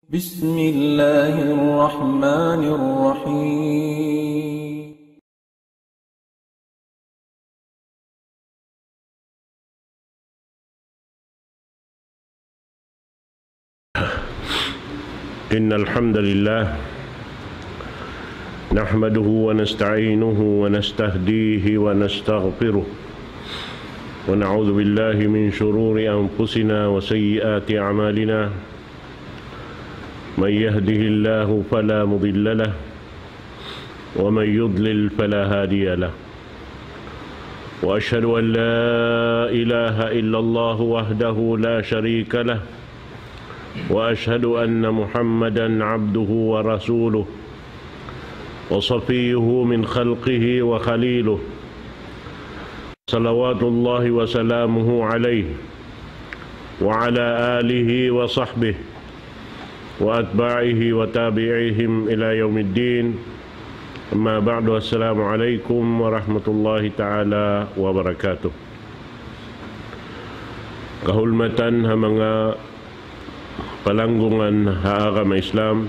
بسم الله الرحمن الرحيم. إن الحمد لله نحمده ونستعينه ونستهديه ونستغفره ونعوذ بالله من شرور أنفسنا وسيئات أعمالنا من يهده الله فلا مضل له ومن يضلل فلا هادي له وأشهد أن لا إله إلا الله وحده لا شريك له وأشهد أن محمدًا عبده ورسوله وصفيه من خلقه وخليله صلوات الله وسلامه عليه وعلى آله وصحبه وأتباعه وتابعيهم إلى يوم الدين. أما بعد، السلام عليكم ورحمة الله تعالى وبركاته. Kahulmatan ha mga palanggungan ha agama Islam,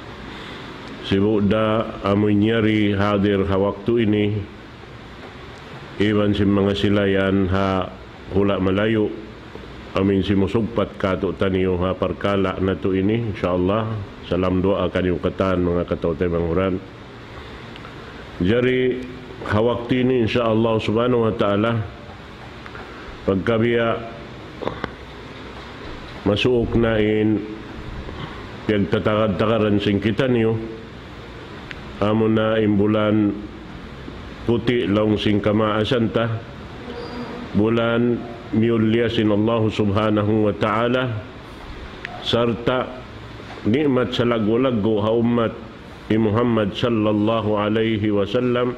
sibuda amoy nyari hadir ha waktu ini, iban si mga silayan ha hula malayo, amin si musugpat kato taniyo ha parkala na to ini, insyaallah. Salam doa kaniyong katan mga katawtay manguran. Jari ha waktu ini insyaallah subhanahu wa ta'ala, pagkabiya masuok nain pagtatagad-tagaran sing kita niyo amo na imbulan puti laong sing kamaasan ta, bulan miyulyasin Allah subhanahu wa ta'ala, sarta nikmat sa lago-lago ha umat ni Muhammad sallallahu alaihi wasallam.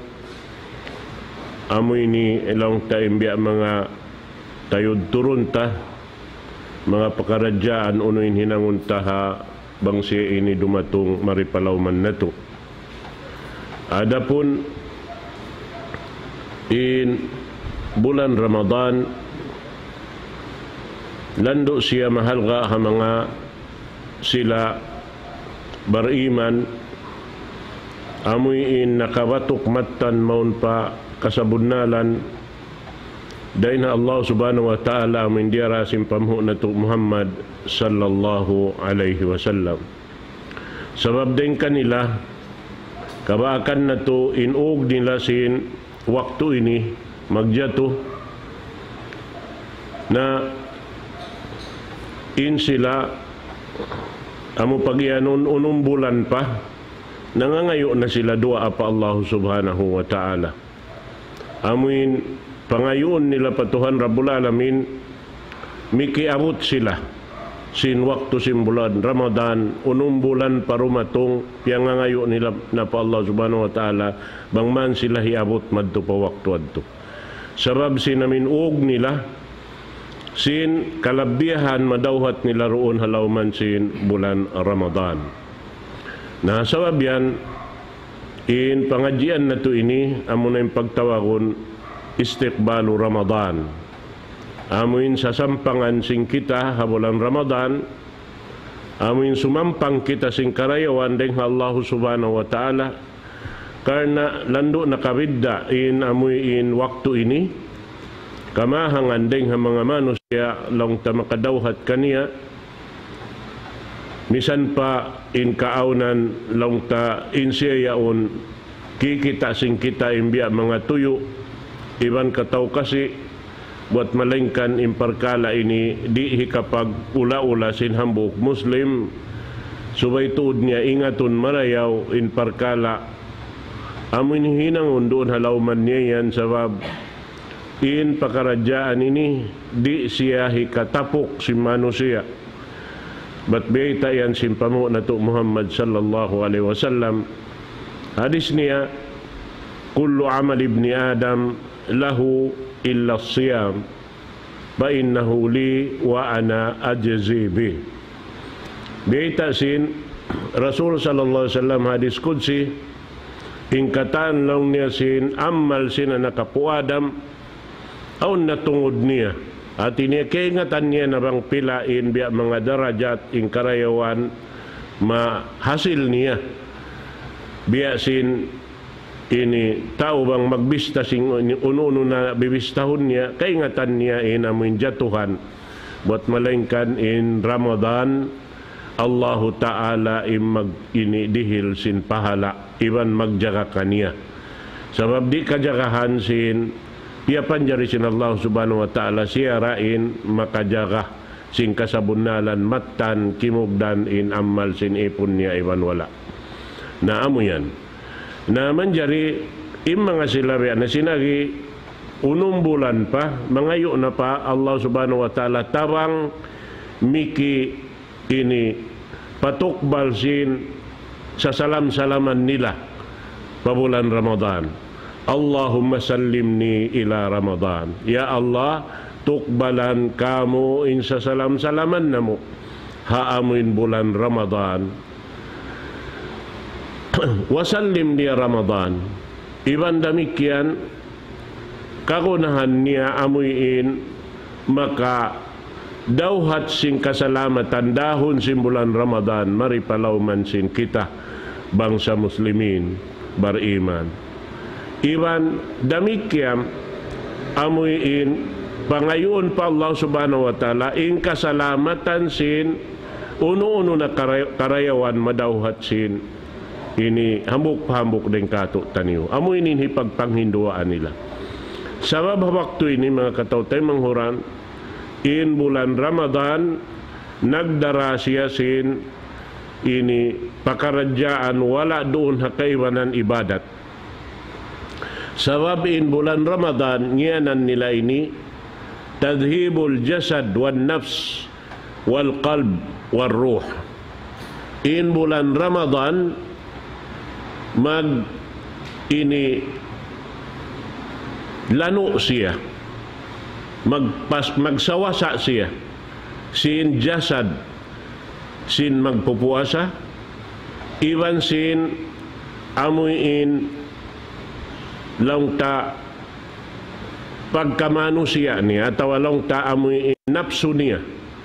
Amoy ni ilang taimbiya mga tayod turun ta, mga pakaradyaan unoin hinangunta ha bangsi ini dumatong maripalawman na to. Adapun in bulan Ramadan, lando siya mahalga ha mga sila bariman, amoy in nakabatok matan maun pa kasabunnalan dahil na Allah subhanahu wa ta'ala amin diara simpamho na to Muhammad sallallahu alaihi wasallam. Sabab din kanila kabakan na to inug nila sin waktu ini magjato na in sila amo pagyanon unong bulan pa nangangayo na sila dua apa Allah subhanahu wa ta'ala. Amuin pangayon nila patuhan Rabbul Alamin, mikiabot sila sin waktu sin bulan Ramadan, unong bulan parumatong piangangayo nila na pa Allah subhanahu wa ta'ala bangman sila hiabot madto pa waktu adto. Sabab sinamin og nila sin kalabihan madawhat nila roon halawman sin bulan Ramadan. Na sabab yan, in pangadjian na to ini, amo na yung pagtawagon istiqbalu Ramadan. Amuin sasampangan sing kita ha bulan Ramadan, amuin sumampang kita sing karayawan deng Allah subhanahu wa ta'ala, karena lando nakabidda in amuy in waktu ini, kamahangan deng ha mga manusia lang ta makadawhat kaniya, misan pa in kaaunan lang ta in siya yaon kikita sing kita imbiya mga tuyo, iban kataw kasi buat malengkan imparkala ini di kapag ula-ula sin hambuk Muslim, subay tuod niya ingaton marayaw in parkala, amin hinangon doon halawman niya yan. Sabab in pakaradyaan ini di siya hikatapok si manusia. Bat biyay yan simpamo na to Muhammad sallallahu alaihi wasallam. Hadis niya, kullu amal ibni Adam lahu illa siyam fa innahu li wa ana ajzi bih. Biyay sin Rasul sallallahu alaihi wasallam hadis qudsi, ingkatan lang niya sin amal sin nakapu Adam aw natungod niya at ini kaingatan niya na bang pilain biya mga darajat in karayawan mahasil niya. Biyasin ini tao bang magbista sing uno-uno na bibistahon niya, kaingatan niya amoy jatuhan. Buat malengkan in Ramadan, Allahu Ta'ala ini dihil sin pahala, iban magjaga kaniya. Sabab di kajagahan sin, piyapan jari sin Allah Subhanahu Wa Ta'ala siya rain makajaga sin kasabunalan matan kimugdan in amal sin ipon niya iban wala. Na amo yan. Na manjari mga silari na sinagi unong bulan pa, mangayo na pa Allah Subhanahu Wa Ta'ala tarang miki ini patukbal sin sa salam-salaman nila pabulan Ramadan. Allahumma sallimni ila Ramadan. Ya Allah, tukbalan kamu in sa salam-salaman namo haamuin bulan Ramadan. Wasallim dia Ramadan. Iban demikian kagunahan niya amuin maka dauhat sing kasalamatan dahon sin bulan Ramadan maripalauman sin kita bangsa muslimin beriman. Iban demikian amuin pangayon pa Allah Subhanahu Wa Ta'ala in kasalamatan sin uno-uno na karayawan madauhat sin ini hambuk-hambuk din kato taniyo. Amo ini hipagpanghinduaan nila. Sabab waktu ini mga katautay manghuran, in bulan Ramadan, nagdara siya sin ini pakaradyaan wala doon hakaiwanan ibadat. Sabab in bulan Ramadan, ngiyanan nila ini, tadhibul jasad wan nafs wal qalb wal ruh. In bulan Ramadan, ini lano siya, magsawasa siya, sin jasad, sin magpupuasa, iwan sin amuin lang ta pagkamano siya niya, atau lang ta amuin napsu niya,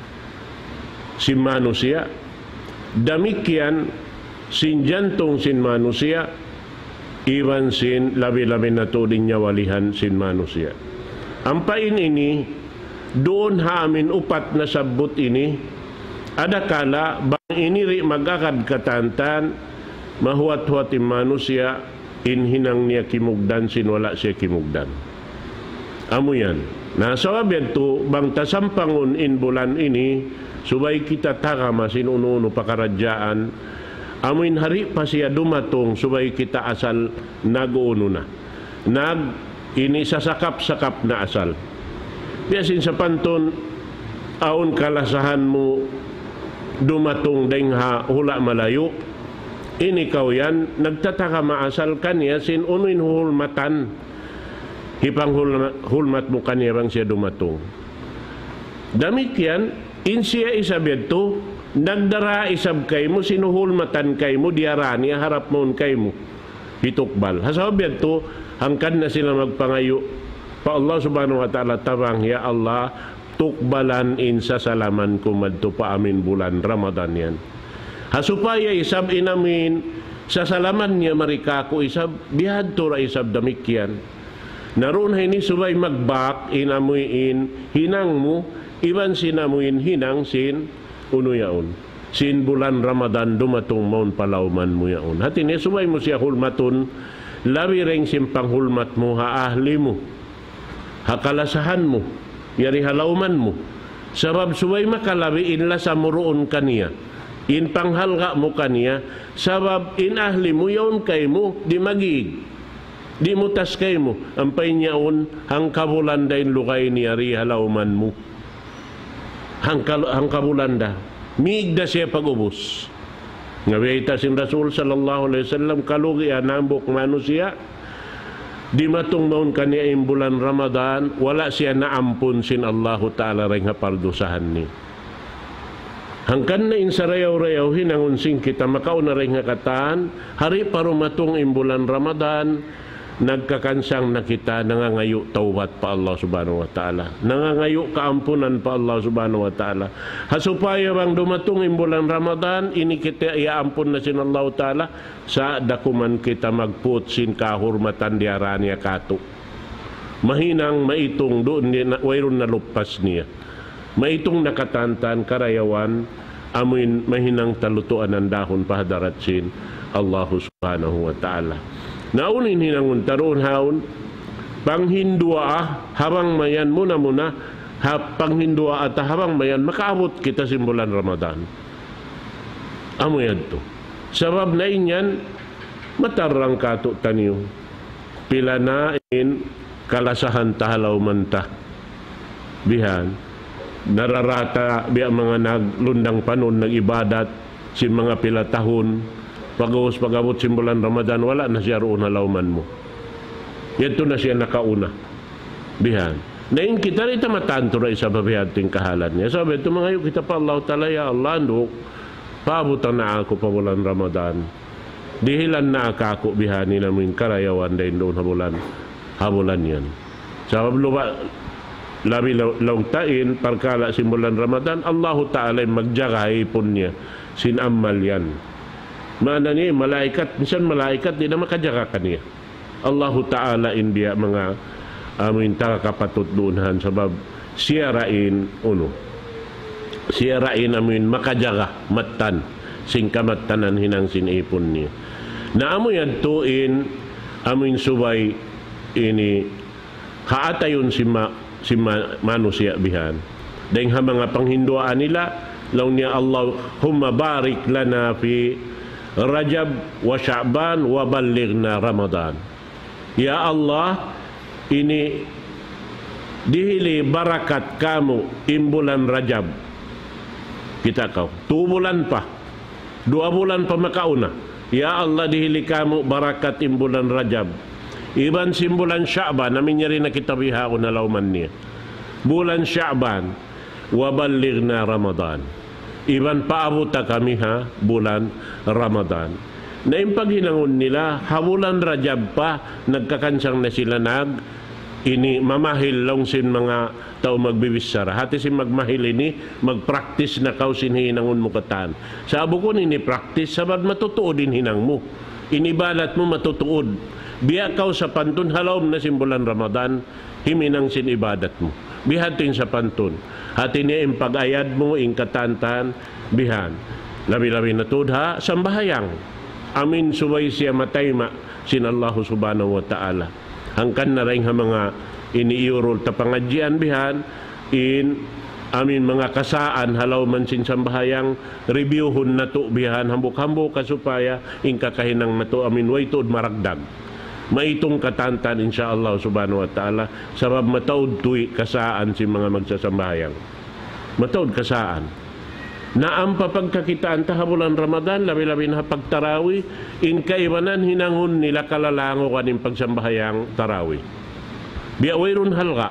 sin manusia, demikian sin jantong sin manusia, iwan sin labi-labi na tuding niya walihan sin manusia. Ang pain ini, doon amin upat na sabot ini, adakala bang iniri magakad katantan, mahuat-huatin manusia, inhinang niya kimugdan sin wala siya kimugdan. Amo yan. Nasawab yan to, bang tasampangon in bulan ini, subay kita takama sin uno-uno pakaradyaan, amuin hari pa siya dumatong subay kita asal nag-uuno na. Ini sasakap-sakap na asal. Biasin sa panton, aon kalasahan mo dumatong dengha hula malayo, ini kaw yan, nagtataka maasal kanya sin unuin hulmatan, hipang hulmat mo kanya bang siya dumatong. Demikian, in siya isabed to, nagdara isab kay mo, sinuhulmatan kay mo, diarani, harap moon kay mo, hitukbal. Hasabiyad to, hangkan na sila magpangayo, pa Allah Subhanahu Wa Ta'ala tabang, ya Allah, tukbalan in sa salaman ko madto pa amin bulan Ramadan yan. Hasupaya isab inamin, sa salaman niya marika ko isab, bihad to ra isab damikyan. Naroon ni subay magbak, inamuin, hinang mo, iban sinamuin, hinang sin, uno yaon. Sin bulan Ramadan dumatong maun palauman mo yaon. Hati niya sumay mo siya hulmaton, labi ring simpang hulmat mo, haahli mo, hakalasahan mo, yari halauman mo. Sabab sumay makalabi inla sa muroon kaniya, in panghalga mo kaniya, sabab in ahli mo yaon kay mo, di magig, di mutas kay mo, ampay niyaon, hang kabulanda in lukay niya, ri halauman mo. Hangkabulanda miigda siya pag-ubos nga biyayta sin Rasul sallallahu alaihi wasallam kalugi anambok manusia di matong noon kaniya in bulan Ramadan wala siya naampun sin Allahu Ta'ala ring hapaldusahan ni hangkan na in sarayaw-rayaw hinangon sing kita makauna ring hakataan hari parumatong in bulan Ramadan nagkakansang na kita nangangayo tawbat pa Allah subhanahu wa ta'ala, nangangayo kaampunan pa Allah subhanahu wa ta'ala. Hasupaya bang dumatong imbulan Ramadan, ini kita iaampun na sin Allah ta'ala, sa dakuman kita magput sin kahurmatan diaranya kato. Mahinang maitong doon wayron na lupas niya. Maitong nakatantan karayawan, amin mahinang talutuan ng dahon pahadarat sin Allah subhanahu wa ta'ala. Naunin hinangun taroon haon, panghindua habang mayan muna panghindua at habang mayan makaabot kita simbulan Ramadan. Amo yan to. Sabab na inyan, matarang kato tanyo. Pila na in kalasahan tahalaw manta. Bihan, nararata biya mga naglundang panon, nag-ibadat, si mga pila tahon, pag-abot simbulan Ramadan, wala na siya roon halawman mo. Yato na siya nakauna. Bihan. Nain kita rita matanto na isa babihating kahalan niya. Sabi, ito mga kita pa Allah ta'ala, ya Allah, andok, paabutan na ako pa bulan Ramadan. Dihilan na ako bihani namin karayawan dahil doon habulan yan. Sabab labi laungtain, parkala simbulan Ramadan, Allah ta'ala magjagay pun niya, sinamal yan. Mana ni malaikat, minsan malaikat di na makajaga kaniya. Allah Ta'ala india mga amin takakapatut doonhan sabab siya rain amin makajaga matan sing kamatanan hinang sinipon niya. Naamo yan tuin amin subay ini kaatayon si manusia bihan. Dahil mga panghinduaan nila law niya Allahumma barik lana fi Rajab wa Sya'ban wa ballighna Ramadan. Ya Allah, ini dihili barakat kamu imbulan Rajab. Kita kau 2 bulan pa, 2 bulan pa makauna. Ya Allah, dihili kamu barakat imbulan Rajab. Iban simbulan Sya'ban, namin niya rin na kita biha ko na lauman niya. Bulan Sya'ban wa ballighna Ramadan. Iban paabuta kami bulan Ramadan. Na yung paghinangon nila, habulan Rajab pa, nagkakansang na sila ini mamahil lang sin mga tao magbibisara. Hati sin magmahil ini, magpractice na kaw sin hinangon mo katan. Sa abo ko ini practice, sabad matutuod din hinang mo. Inibalat mo matutuod. Biya kaw sa pantun, halawm na simbulan Ramadan, himinang sin ibadat mo. Bihatin sa pantun. Hati niya yung pag-ayad mo, yung katantan, bihan. Labi-labi na tudha, sambahayang. Amin subay siya matayma, sin Allah subhanahu wa ta'ala. Hangkan na rin mga iniiurol ta pangadjian bihan, in amin mga kasaan, halaw man sin sambahayang, reviewhon na to bihan, hambuk-hambuk kasupaya, in kakahinang na to, amin way tuod maragdag. Maitong katantan insyaallah subhanahu wa ta'ala sabab mataud tuy kasaan si mga magsasambahayang. Mataud kasaan. Na ang papagkakitaan tahabulan Ramadan, labi-labi na pagtarawi, in kaibanan hinangon nila kalalango kaning pagsambahayang tarawi. Biawayron halga.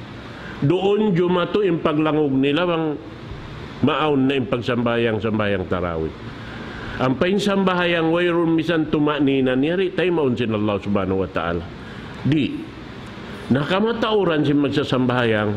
Doon jumato in paglangog nila bang maun na in pagsambahayang tarawi. Ang painsambayang wayron misan tumanina niyari tayo maun sin Allah subhanahu wa ta'ala. Di nakamatauran si magsasambahayang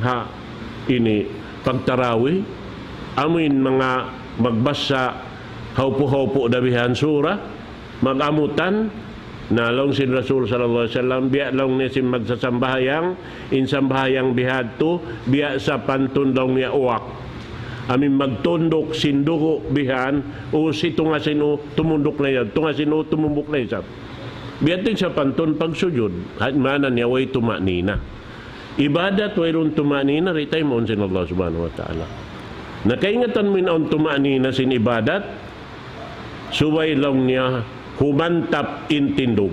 ini pagtarawi amin mga magbasa haupo-haupo dabihan sura magamutan nalong sin Rasul sallallahu alaihi wasallam biya long ni sin magsasambahayang insambahayang bihadto biya sa pantun long niya uwak amin magtundok sindugo bihan o si tunga sino tumundok na yan tunga sino tumumbok na isap biyating sa pantun pagsujud at mana niya way tumanina ibadat wayron tumanina ritay mo sin Allah subhanahu wa ta'ala nakaingatan mo on tumanina sin ibadat subay lang niya humantap intindog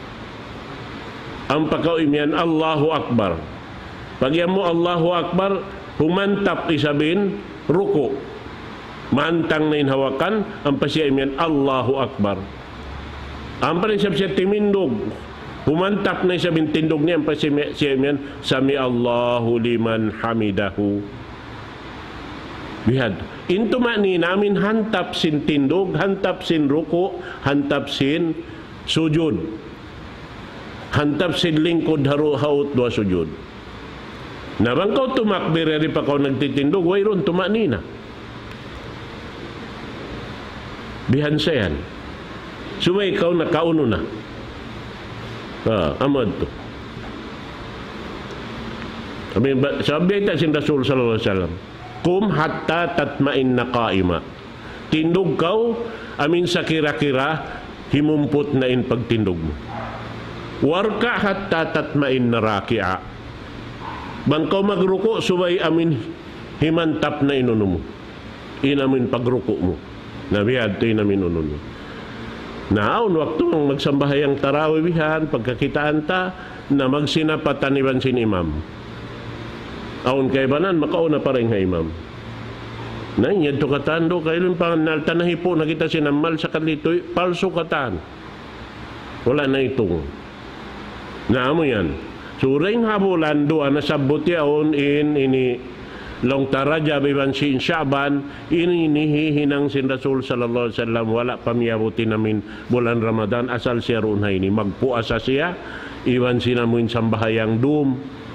ang pagkaimian Allahu Akbar pagyan mo Allahu Akbar humantap isabin ruko mantang na inhawakan ang pasyaimian Allahu Akbar ang panisab siya timindog humantap na isabin tindog niya ang pasyaimian sami Allahu liman hamidahu bihad intumani namin hantap sin tindog hantap sin ruko hantap sin sujud hantap sid lingkod haut dua sujud. Nabang kau tumakbir eri pa kau nagtitindog, wayron tumanina. Bihansayan. Sumay ikaw nakauno na. Amad to. Sabi ita sin Rasul sallallahu alaihi wasallam, kum hatta tatma'inna qa'ima. Tindog kau amin sa kira-kira himumpot na in pagtindog mo. Warka hatta tatma'inna raki'a. Bang kau magruko subay amin himantap na inuno mo. Inamin pagruko mo. Nabiyad to inamin ununo mo. Naon waktu magsambahayang tarawihan pagkakitaan ta na magsinapatan iban sin imam. Aon kay banan makauna pa rin nga imam. Nainyad to katando kailon pa naltanahi po nakita sinamal sa kalitoy palso katan. Wala na itong. Naamo yan. Suring habulan doa na sabot yaon ini long taraja biban sin Sha'ban inihihinang sin Rasul sallallahu alaihi wasallam wala pamiyabuti namin bulan Ramadan asal siya ron ini magpuasa siya iwan sinamuin sambahayang dum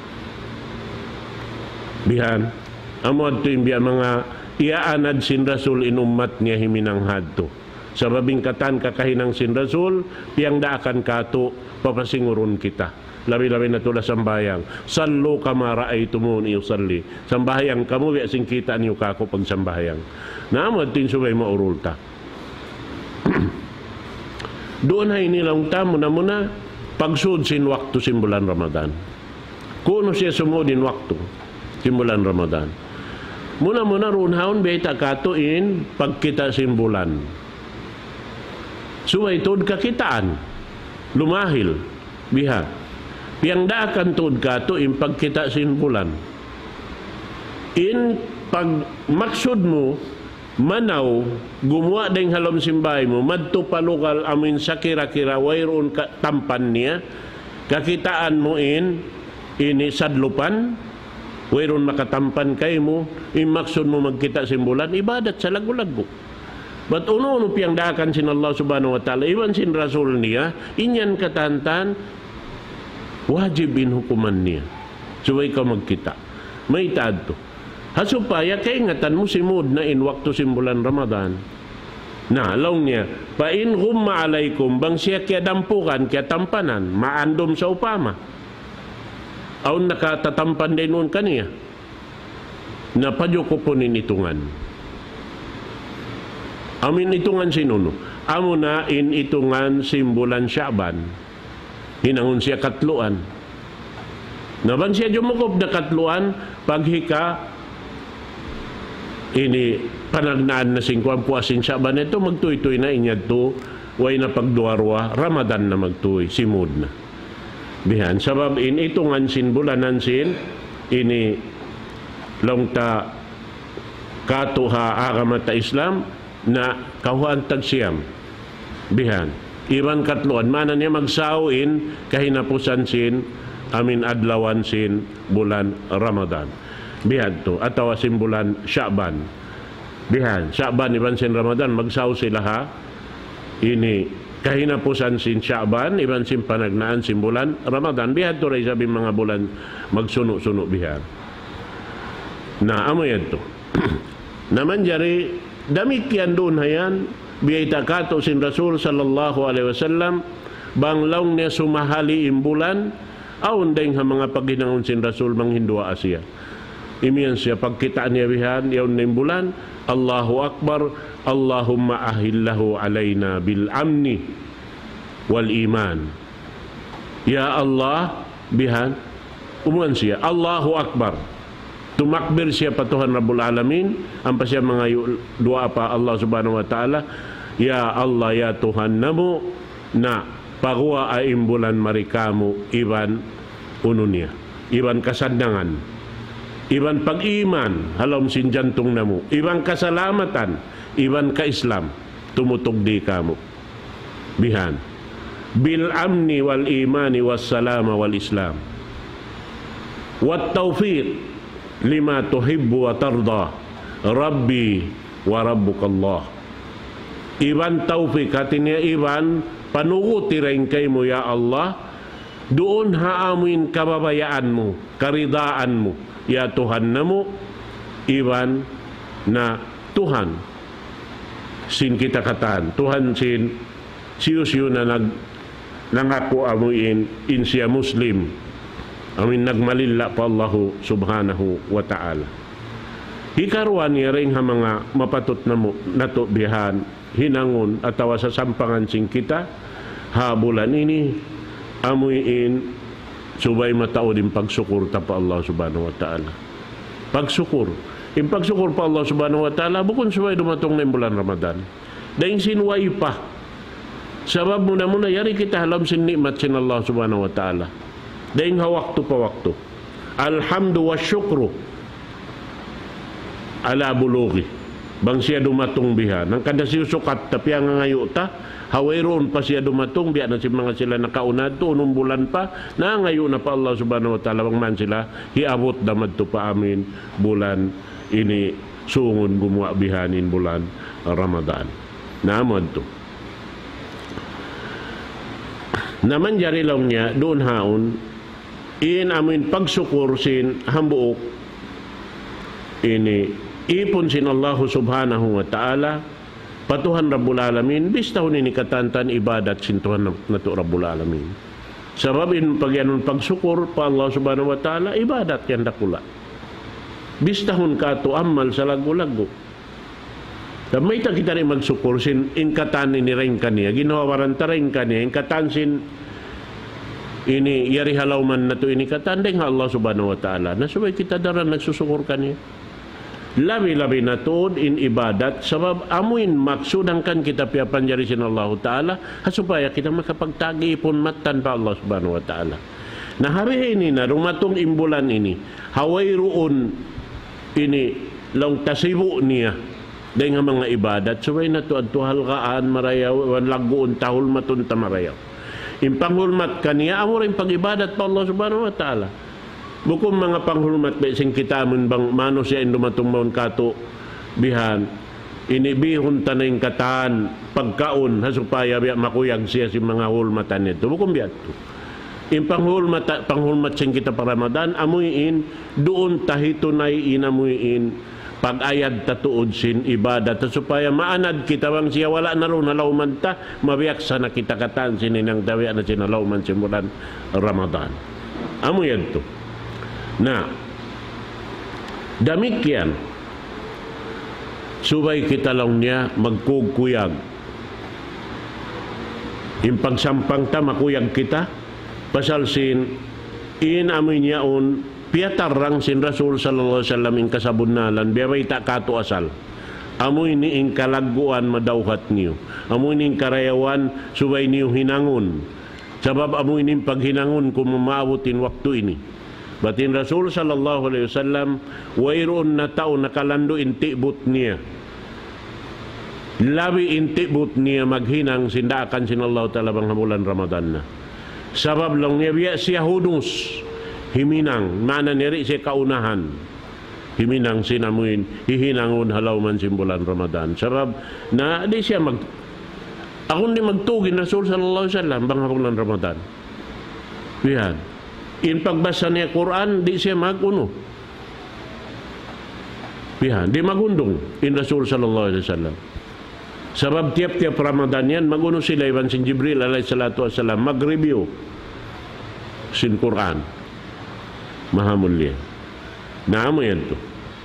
bihan amod to imbiya mga iaanad sin Rasul inummat niya himinang hadto sa babing katan kakahinang sin Rasul piyang daakan kato papasinguron kita. Labi-labi na tula sambayang. Sallu kama ra'aytumuni usalli. Sambayang kamu biya sing kita niyo kako pag sambayang. Naamad tin subay maurulta. Doon ay nilang tamo na muna pagsud sin waktu simbulan Ramadan. Kuno siya sumudin waktu simbulan Ramadan. Muna-muna runhaon beta katuin pagkita simbulan. Suway tod kakitaan. Lumahil. Biha. Piyang daakan tuod ka to in pagkita simbulan. In pag maksud mo manaw gumawa ding halom simbay mo madto palukal amin sa kira-kira wayron ka tampan niya kakitaan mo ini sadlupan wayron makatampan kay mo in maksud mo magkita simbulan ibadat sa lagu-lagu. But uno piyang daakan sin Allah subhanahu wa ta'ala iwan sin Rasul niya inyan katantan wajibin hukuman niya. Suway ka magkita. May taad to. Hasupaya kay ingatan mo simud na in waktu simbulan Ramadan. Na, along niya, pa in humma alaykum, bang siya kaya dampukan, kaya tampanan, maandom sa upama. Aun nakatatampan din nun kaniya. Napadyo ko po ninitungan. Amin itungan sinuno. Amo na in itungan simbulan Sha'ban. Hinangon siya katluan. Naban siya jumukop na katluan, paghika, ini panagnaan na singkuan puasin Sha'ban ito, magtuy-tuy na inyad to, way na pagduarwa, Ramadan na magtuy, simud na. Bihan, sabab in itungan sin bulanan sin, ini longta katuha agamata Islam, na kahuan tagsiyam. Bihan. Iban katluan, mana niya magsawin kahinapusan sin, amin adlawan sin bulan Ramadan. Bihan to, atawa sin bulan Sha'ban. Bihan, Sha'ban, iban sin Ramadan, magsaw sila ha. Ini kahinapusan sin Sha'ban, iban sin panagnaan sin bulan Ramadan. Bihan to rin sabi mga bulan magsuno-suno bihan. Na, amo yan to. Naman jari, damit yan doon hayan, biyay takato sin Rasul sallallahu alaihi wasallam banglaw niya sumahali imbulan aun ding ha mga paghinangon sin Rasul mang hindua Asia. Imiyan siya pagkita niya bihan yaon na imbulan Allahu Akbar Allahumma ahillahu alaina bil amni wal iman. Ya Allah bihan umuan siya Allahu Akbar. Tumakbir siya patuhan Rabbul Alamin ang pa siya mga dua pa Allah subhanahu wa ta'ala Ya Allah ya Tuhan namo na pagwa ay imbulan marikamu iban ununya iban kasandangan iban pag-iman halom sin jantong namo iban kasalamatan iban ka-Islam tumutugdi kamo bihan bil amni wal imani was salama wal Islam wat taufiq lima tuhibbu wa tarda Rabbi wa Rabbukallah. Iban taufik hati niya iban panuguti rin kay mo ya Allah Doon haamuin kababayaan mo, karidaan mo, ya Tuhan namo, iwan na Tuhan. Sin kita katan, Tuhan sin siyo na nangako amuin in siya Muslim. Amin nagmalilla pa Allahu subhanahu wa ta'ala. Hikaruan niya rin ha mga mapatot na mo natubihan, hinangon atawa sa sampangan sing kita, habulan ini, amuin subay matao din pagsukur ta pa Allah subhanahu wa ta'ala. Pagsukur. Yung pagsukur pa Allah subhanahu wa ta'ala, bukon subay dumatong na bulan Ramadan. Dahil sinway pa. Sabab muna yari kita halam sin nikmat sin Allah subhanahu wa ta'ala. Dahil hawakto pa wakto. Alhamdu wa syukru ala bulugi. Bang siya dumatong biha. Nang kada siya sukat tapi ang ngayo ta, hawairoon pa siya dumatong biya na si mga sila nakaunad to, unong bulan pa, na ngayon na pa Allah subhanahu wa ta'ala, bang man sila, hiabot damad to pa amin bulan ini sungon gumawa bihanin bulan Ramadan. Naamad to. Naman jari lang niya, doon haon, in amin pagsukur sin hambuok, ini ipon sin Allah subhanahu wa ta'ala, patuhan Rabbul Alamin, bistahon ini katantan ibadat sin Tuhan na to Rabbul Alamin. Sababin pagyanon pagsukur pa Allah subhanahu wa ta'ala, ibadat yan dakula. Bistahon ka to amal sa lagu-lagu. May kita rin magsukur sin inkatan ni rin kaniya, ginawaran ta rin kaniya, inkatan sin ini yari halaw man na to ini katandeng Allah subhanahu wa ta'ala. Nasubay kita daran nagsusukur kaniya. Labi-labi na tuod in ibadat sabab amuin maksudang kan kita piapanjari sin Allah ta'ala supaya kita makapagtagi pun matan pa Allah subhanahu wa ta'ala. Na hari ini na rumatong imbulan ini haway roon ini lang tasibo niya dahil nga mga ibadat subay na to at tuhalgaan marayaw lagoon tahul matun tamarayaw. Impanghulmat kaniya amo rin pag-ibadat pa Allah subhanahu wa ta'ala. Bukom mga panghulmat ba sing kita man bang mano siya indumatong maun kato bihan inibihon tanay kataan pagkaon hasupaya biya makuyag siya si mga hulmatan nito. Bukom biya to. Panghulmat sing kita para Ramadan amuyin doon tahitunay inamuyin pag-ayad tatuod sin ibadat supaya maanad kita bang siya wala na ro nalawman ta mabiyak sa nakita kataan sininang dawi na sinalawman simulan Ramadan. Amuyan to. Nah, demikian subay kita lang niya magkugkuyag. Yung pagsampang ta makuyag kita pasal sin in amoy niyaon piatarang sin Rasul sallallahu alaihi wasallam in kasabunalan biyabay ta kato asal. Amoy ni in kalaguan madawhat niyo. Amoy ni karayawan subay niyo hinangon. Sabab amoy ni paghinangon kung mamaabutin waktu ini. Batin Rasul sallallahu alaihi wasallam wayroon na tao nakalando intibot niya. Labi intibot niya maghinang sindakan sin Allah ta'ala bang hamulan Ramadan na. Sabab lang niya biya siya hudus himinang mana niri siya kaunahan. Himinang sinamuin hihinangon halaw man simbulan Ramadan. Sabab na di siya akong di magtugin Rasul sallallahu alaihi wasallam bang hamulan Ramadan. Bihan. In pagbasa niya Quran, di siya maguno. Bihan, di magundong in Rasul sallallahu alaihi wasallam. Sabab tiap-tiap Ramadan yan, maguno sila iban sin Jibril alaihi salatu wasallam, mag-review sin Quran. Mahamulya. Naamo yan to.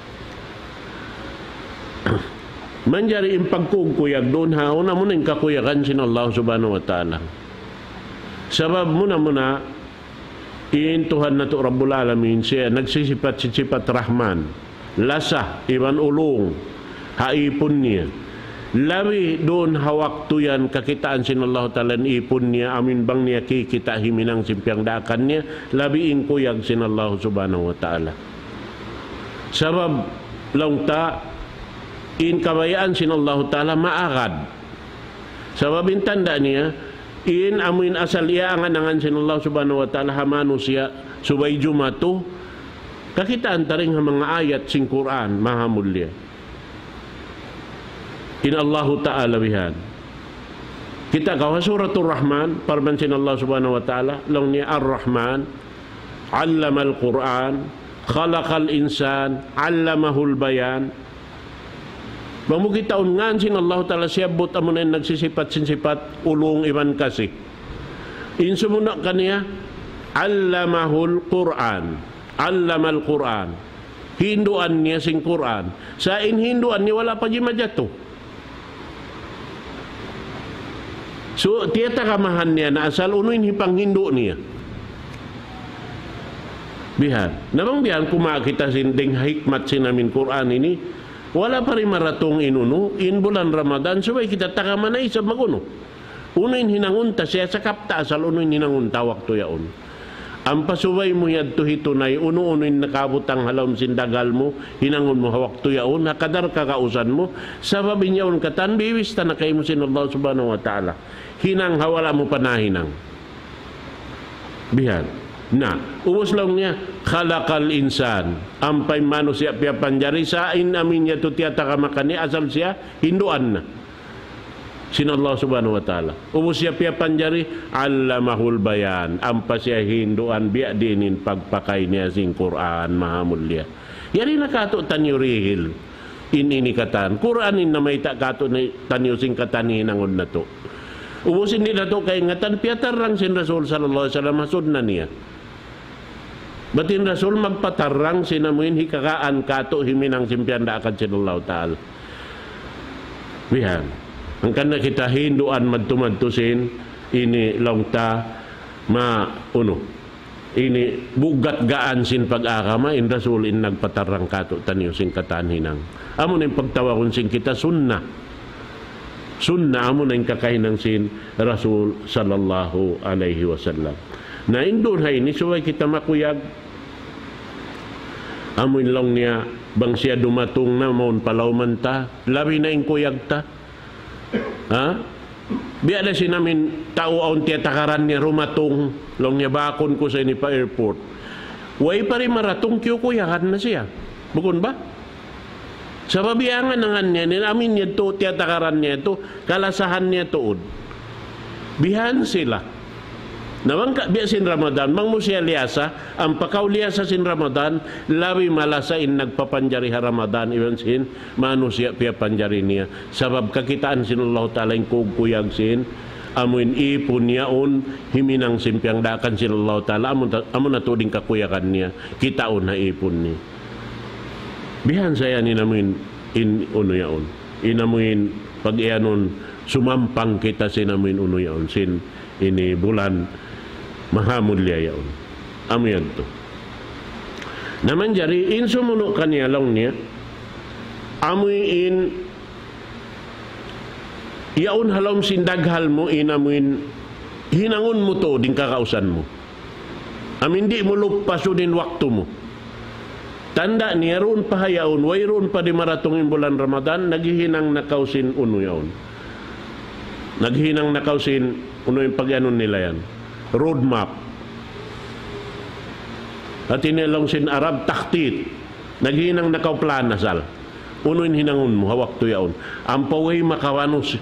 Manjari in pagkukuyag doon haon na muna yung kakuyagan sin Allah subhanahu wa ta'ala. Sabab muna in Tuhan na to Rabbul Alamin siya nagsisipat Rahman lasa iban ulong haipon niya labi doon hawak tuyan kakitaan sin Allah ta'ala ipon niya amin bang niya kikita himinang simpiang dakan niya labi in kuyag sin Allah subhanahu wa ta'ala sabab lang ta in kabayaan sin Allah ta'ala maagad sabab in tanda niya in amuin asal iya angan sin Allah subhanahu wa ta'ala hamano siya subay jumato kakitaan taring mga ayat sing Quran mahamulya in Allah ta'ala bihan Kita kau suratul Rahman, parbansin Allah Subhanahu wa taala, long ni Ar-Rahman, 'allamal Qur'an, khalaqal insan, 'allamahul bayan. Mamukitaon ngan sin Allah taala siyabot amon ay nagsisipat-sinsipat ulong iman kasi. Insumuna kaniya 'allamahul Qur'an, 'allamal Qur'an. Hinduan niya sing Qur'an. Sa hinduan niya wala pa gimadyato. So, tiyata kamahan niya na asal unuin hipang Hindu niya. Bihan. Namang bihan kumakita sinding hikmat sinamin Quran ini, wala pa rin maratong inuno, in bulan Ramadan, subay kita takamanay sa maguno. Unuin hinangunta siya sa kapta, asal unuin hinangunta waktu yaon. Ang pasubay mo yadto hitunay, unuin nakabutang halawm sindagal mo, hinangon mo waktu yaon, nakadar kakausan mo, sababin yaon katan, biwis ta na kayo mo sinullah subhanahu wa ta'ala. Hinang hawala mo panahinang. Bihan. Na, ubos lang niya, khalaqal insan. Ampay mano siya piya panjari, sain amin niya tutiyata kamakani, asal siya, hinduan na. Sinallah subhanahu wa ta'ala. Ubos siya piya panjari, allamahul bayan. Ampa siya hinduan, biya dinin pagpakay niya sing Quran, mahamulya. Yari nakato tanyo rihil. Ini katan. Quranin na may takato tanyo sing kataninangon na to. Ubusin nila to kay ngatan piyatarang sin Rasul sallallahu alaihi wasallam hasud na niya. Batin Rasul magpatarang sinamuin hikakaan kato himinang simpianda akad sallallahu ta'ala. Bihan. Ang kana kita hinduan madtumadtusin ini longta ini bugat gaan sin pag-akama in Rasul in nagpatarang kato tanyo sin katanhinang. Amo na yung pagtawakon sin kita sunnah. Sunnah amo na yung kakahinang sin Rasul sallallahu alaihi wasallam. Na indun hay ni suway kita makuyag amoy lang niya bang siya dumatong na maun palawman ta labi na yung kuyag ta ha biya na sinamin tao aun tiya takaran niya rumatong lang niya bakon ko sa ini pa airport way pa rin maratong kiyukuyahan na siya bukon ba sa babiyangan nangan niya ninamin niya to tiya takaran niya to kalasahan niya tuod bihan sila nawang biya sin Ramadan mang musya liyasa ang pakaw liyasa sin Ramadan labi malasa in nagpapanjari ha Ramadan iwan sin manusya piya panjari niya sabab kakitaan sin Allah ta'ala yung kugkuyag sin amuin ipon niyaon himinang simpyang dakan sin Allah ta'ala amo na to ding kakuyakan niya kitaon na ipon niya bihan saya ni namuin in uno yaon inamuin pag iyanon sumampang kita sinamuin uno yaon sin ini bulan mahamulya yaon. Amo yan to. Naman jari, in sumuno kanya lang niya, amoy in yaon halom sindaghal mo, inamuin hinangon mo to, din kakausan mo. Amin di mo lupaso din waktu mo. Tanda niya, roon pa hayaon, way roon pa di maratongin bulan Ramadan, naghihinang nakausin uno yaon. Naghihinang nakausin uno yung pag-anon nila yan. Roadmap. At inilang sin Arab taktit. Naghinang nakauplan nasal. Unoin hinangon mo hawak to yaon. Ang paway makawanos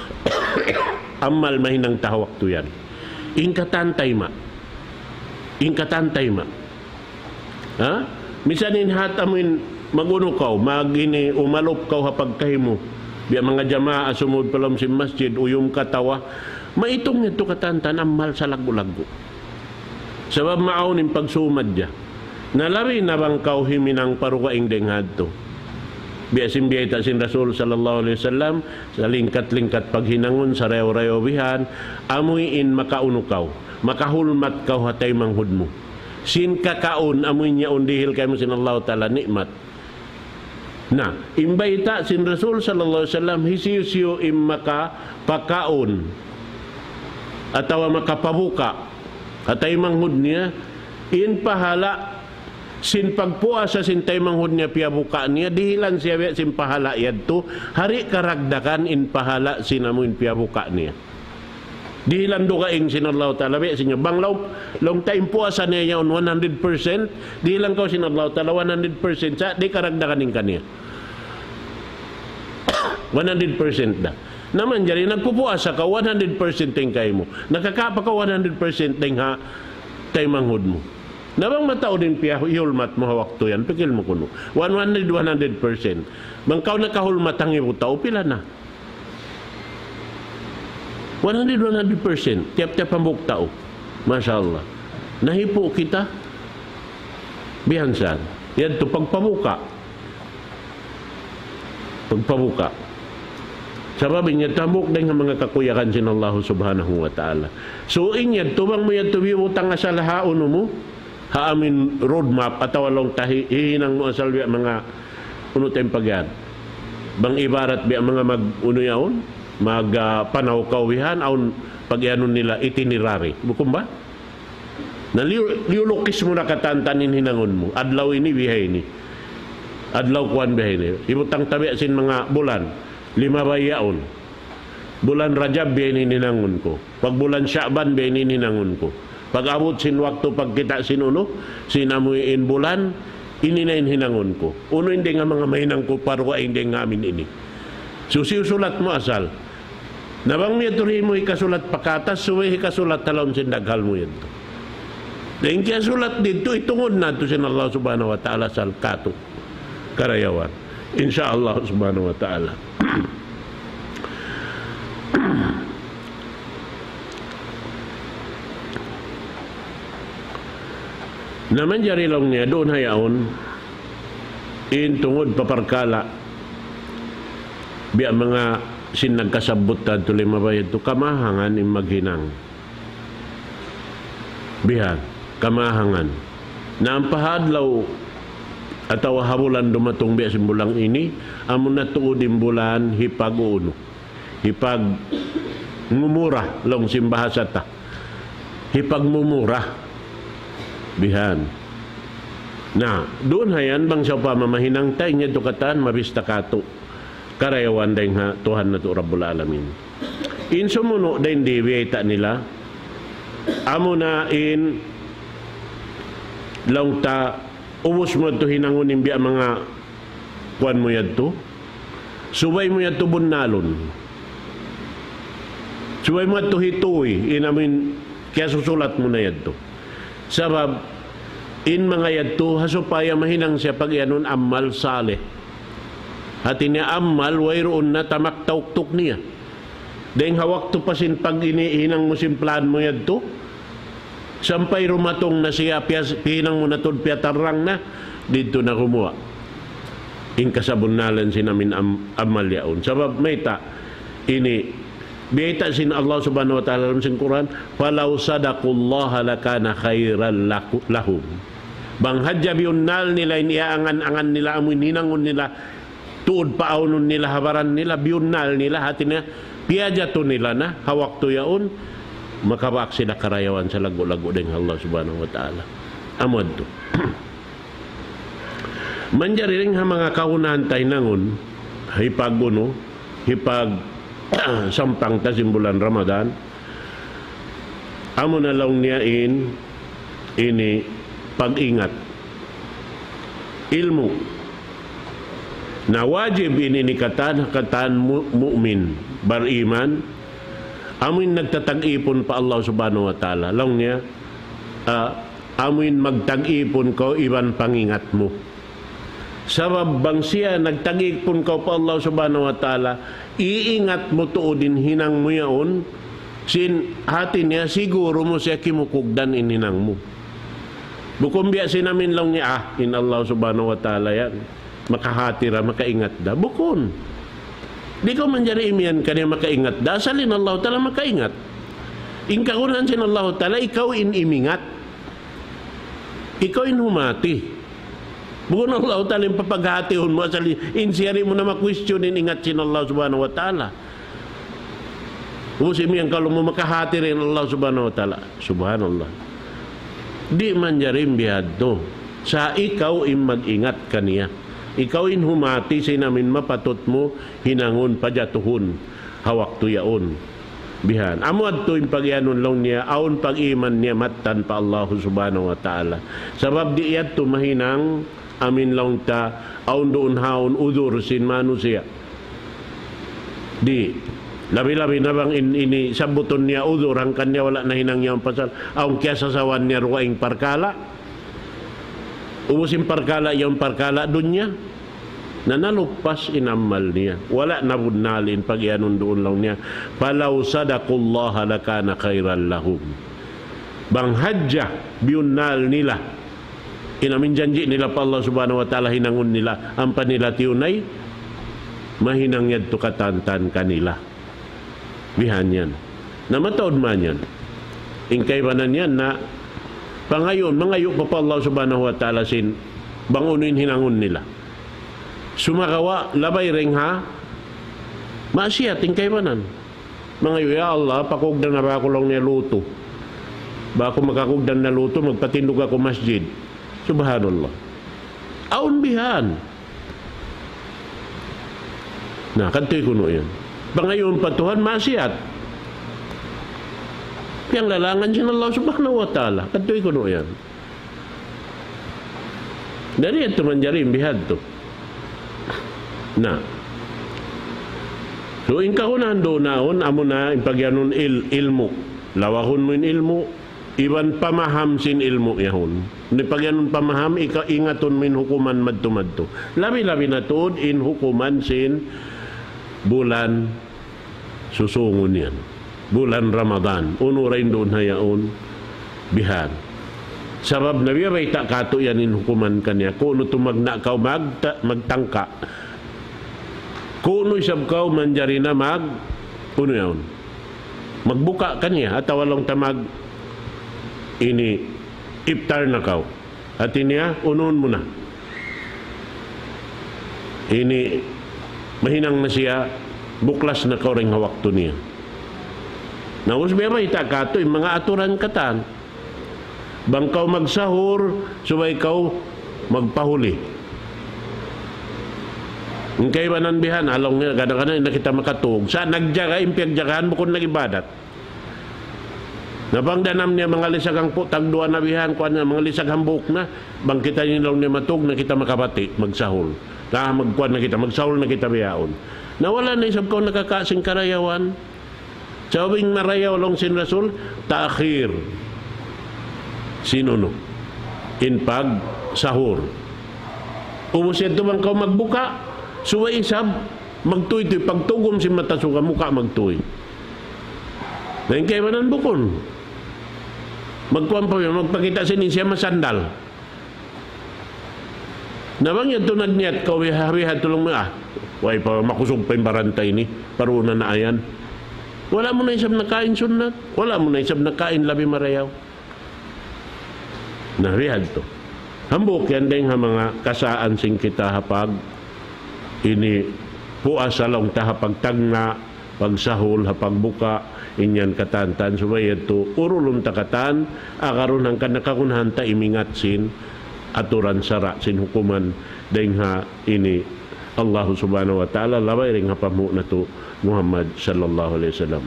amal mahinang tahawak to yan. Ingkatantay ma. Ingkatantay ma. Ha? Misanin hatamin maguno kaw, magini umalop kaw hapag kahimo. Biya mga jamaa sumud palam si masjid uyum katawa. Maitong nito katantan amal sa lagu-lagu. Sabab maaw pagsumad niya. Nalari na bang kaw himinang parukaing denghad to. Biasim biyata sin Rasul sallallahu alaihi wasallam sa lingkat-lingkat paghinangon sa rew-rew bihan amoy in makaunukaw. Makahulmat kaw hatay manghud mo. Sin kakaon amoy niya undihil kay mo sin Allah ta'ala nikmat. Na, imbayta sin Rasul sallallahu alaihi wasallam hisiyusiyo maka pakaon atawa makapabuka atay manghud niya in pahala sin pagpuasa sin tay manghud niya piyabuka niya dihilan siya sin pahala yadto hari karagdakan in pahala sinamuin piyabuka niya dihilan do kaing sin Allah ta'ala bi sinya banglaw long time puasa niya yon 100% dihilan kaw sin Allah ta'ala 100% sa di karagdakan ning kaniya 100% da Naman dyan, nagpupuasa ka, 100% ting kayo mo. Nakakapa ka 100% ting ha, tay manghod mo. Nabang matao din piya, ihulmat mo hawak to yan, pikil mo kuno. 100%. Bangkaw na kahulmat ang tao, pila na. 100%. Tiap-tiap ang buk tao. Masya Allah. Nahipo kita. Bihansan. Yan to, pagpabuka. Pagpabuka. Sabab niya tambok din ang mga kakuyakan sin Allah subhanahu wa ta'ala. So inyad, tubang mo yan tubi utang asal haon mo, haamin roadmap at awalong hihinang mo asal mga unuteng pagyan. Bang ibarat biya mga mag-uno yaon, mag-panaw kawihan, aun pagyanon nila itinerary. Bukom ba? Naliulukis mo na katantanin hinangon mo. Adlaw ini, bihay ini. Adlaw kuan bihay ini. Ibutang tabi sin mga bulan. 5 bayaon. Bulan Rajab biyainin ninangon ko. Pag bulan Sya'ban biyainin ninangon ko. Pag abot sin waktu pagkita sinuno, sinamuin bulan, ininain hinangon ko. Uno hindi nga mga mahinang ko parwa hindi nga amin ini. Sulat mo asal. Nabang miya turi mo ikasulat pakatas, suwi ikasulat talon sin daghal mo yan. Dahil kaya sulat dito, itungod na ito sin Allah subhanahu wa ta'ala sal kato. Karayawan. InsyaAllah subhanahu wa ta'ala. Naman jari lang niya doon hayaon in tungod paparkala biya mga sinagkasabot ta tuloy mabayad to kamahangan in maghinang biya kamahangan na ang pahadlaw ataw habulan dumatong biya simbulang ini amo na tuodin bulan hipag uno hipag ngumura long simbahasa ta hipag mumura bihan na doon hayan bang siya pa mamahinang tay niya tukatan mabista kato karayawan dahil ha Tuhan na to Rabbul Alamin in sumuno dahil di wiyata nila amo na in lang ta ubos mo ito hinangunin biya mga kuan mo yan to subay mo yan to bunalon subay mo ito hituy inamin kaya susulat mo na yan to sabab in mga yadto hasupaya mahinang siya pag yanon amal saleh hati niya amal wayroon na tamak tauktok niya dahil hawak to pasin pag inihinang mo simplan mo yadto sampay rumatong na siya pinang mo na to piyatarang na dito na kumuha in kasabunalan sinamin amal yaon sabab may ta ini biyata sin Allah subhanahu wa ta'ala dalam sin Quran falau sadaqullaha lakana khairan lahum bang hadya biyunnal nila iniaangan-angan nila amun hinangon nila tuod paaunon nila habaran nila biyunnal nila hatina piyajato nila na hawak to yaon makabak sila karayawan sa lago-lago ng Allah subhanahu wa ta'ala amad to manjari ring ha mga kaunahan tayo nangon hipag uno hipag sampang ta simbulan Ramadan amo na lang niya ini pag-ingat ilmu na wajib ini nikatan mu'min bariman amin nagtatag-ipon pa Allah subhanahu wa ta'ala lang niya amin magtag-ipon ko iban pangingat mo sabab bang siya nagtag-ipon ko pa Allah subhanahu wa ta'ala iingat mo tuodin hinang mo yaon sin hati niya siguro mo siya kimukugdan ininang mo bukom biya sinamin lang niya in Allah subhanahu wa ta'ala yan makahatira makaingat da bukon di ko manjari imian kanya makaingat da salin Allah ta'ala makaingat in kaunan sin Allah ta'ala ikaw in imingat ikaw in humati bukan Allah Ta'ala yung papaghatiun mo asali insiyari mo na makwestiyonin ingat sin Allah subhanahu wa ta'ala musim yang kalau mo makahati rin Allah subhanahu wa ta'ala subhanallah di man jarim biyado sa ikaw in mag-ingat kaniya ikaw in humati sinamin mapatot mo hinangon pajatuhon hawak tuyaon bihan amo adto in pagyanon lang niya aon pag-iman niya matan pa Allah subhanahu wa ta'ala sabab di iyat mahinang amin lang ta aun doon haon udur sin manusia di Labi-labi na bang ini sabuton niya udur ang kanya wala na hinangyaw pasal aung kaya sasawan niya ruwaing parkala ubusin parkala yung parkala dunya na nalupas inamal niya wala na budnalin pag ianun doon lang niya palaw sadakullaha lakana khairan lahum bang hadja biyunnal nila inamin janji nila pa Allah subhanahu wa ta'ala hinangun nila ang panila tiyunay mahinangyad to katantan kanila bihan yan na mataod man yan ingkay banan yan na pangayon mangayo pa Allah subhanahu wa ta'ala sin bangunin hinangun nila sumakawa labay ring ha maasiyat ingkay banan mangayo ya Allah pakugdan na ba ako lang niya luto ba ako makakugdan na luto magpatindog ako masjid subhanallah aun bihan na kantoy kuno yan pangayon pa Tuhan maasiyat yang lalangan sin Allah subhanahu wa ta'ala kantoy kuno yan dari ito manjarin bihad to na so ingkahunan do naon amo na impagyanon ilmu lawahon mo in ilmu iban pamaham sin ilmu yahon ni pagyanon pamaham ingaton min hukuman madto labi-labi na tuod in hukuman sin bulan susungon yan bulan Ramadan unurain doon hayaon bihan sabab na biya ta kato yan in hukuman kanya kuno tumagna kaw magtangka kuno isab kaw manjari na kuno yan magbuka kanya at walong tamag ini iftar na kaw at iniya unon mo na ini mahinang na siya buklas na kaw ring hawak to niya naus biya may takato yung mga aturan katan bangkaw magsahur subay kaw magpahuli yung kay bananbihan along niya kadang-kadang na kita makatug sa nagjaga impiyagjagaan bukod nagibadat napangdanam niya mga lisag ang tagduan na bihan kuan na mga lisag hambuk na bang kita nilaw niya matug na kita makabati magsahur na magkuan na kita magsahur na kita biyaon nawala na isab ko nakakasing karayawan sabing marayaw long sin Rasul ta'khir sino no in pag sahur umusit bang kaw magbuka suwa isab magtuy-tuy pagtugom si mata suka muka magtuy dahil kaya manan bukon magkuhan pa yun magpakita siya masandal nabang yan tunad niyat kawihawihan tulong mo way pa makusog pa yung barantay ni paruna na ayan wala mo na isab nakain sunat wala mo na isab nakain labi marayaw narihad to hambok yan din ha mga kasaan sing kita hapag ini puasa lang tahapag tagna pagsahol hapag buka inyan katantan sumayad to urulong takatan akaron ang kanakakunhan ta imingat sin aturan sara sin hukuman dahil ha ini Allah subhanahu wa ta'ala labay ring hapamu na to Muhammad sallallahu alaihi wasallam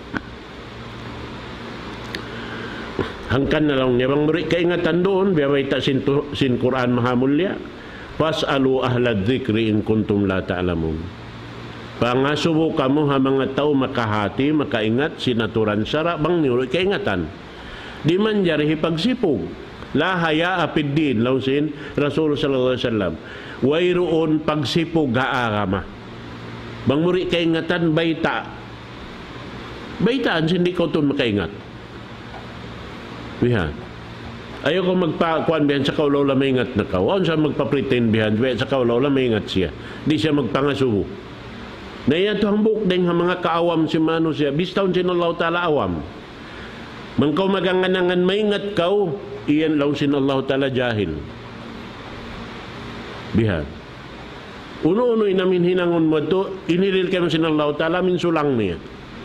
hangkan na lang niya bang beri kaingatan doon biyaway ta sin Quran mahamulya fas'alu ahlad dzikri in kuntum la ta'lamun pangasubo kamu ha mga tao makahati makaingat sinaturan sara bang niuroy kaingatan di man jarihi pagsipog la haya apiddin lausin Rasul sallallahu alaihi wasallam wayroon pagsipog haarama bang muri kaingatan baitaan sindi ko tun makaingat bihan ayaw ko magpakuan bihan sa kaulaw la maingat na kaw aon siya magpa-pretend bihan sa kaulaw la maingat siya di siya magpangasubo na iya to hambuk ding mga kaawam si mano siya bistawn sinallahu ta'ala awam mangkaw maganganangan maingat kaw iyan law sinallahu ta'ala jahil bihan uno-uno inamin hinangon mo to inilil kayo sinallahu ta'ala min sulang niya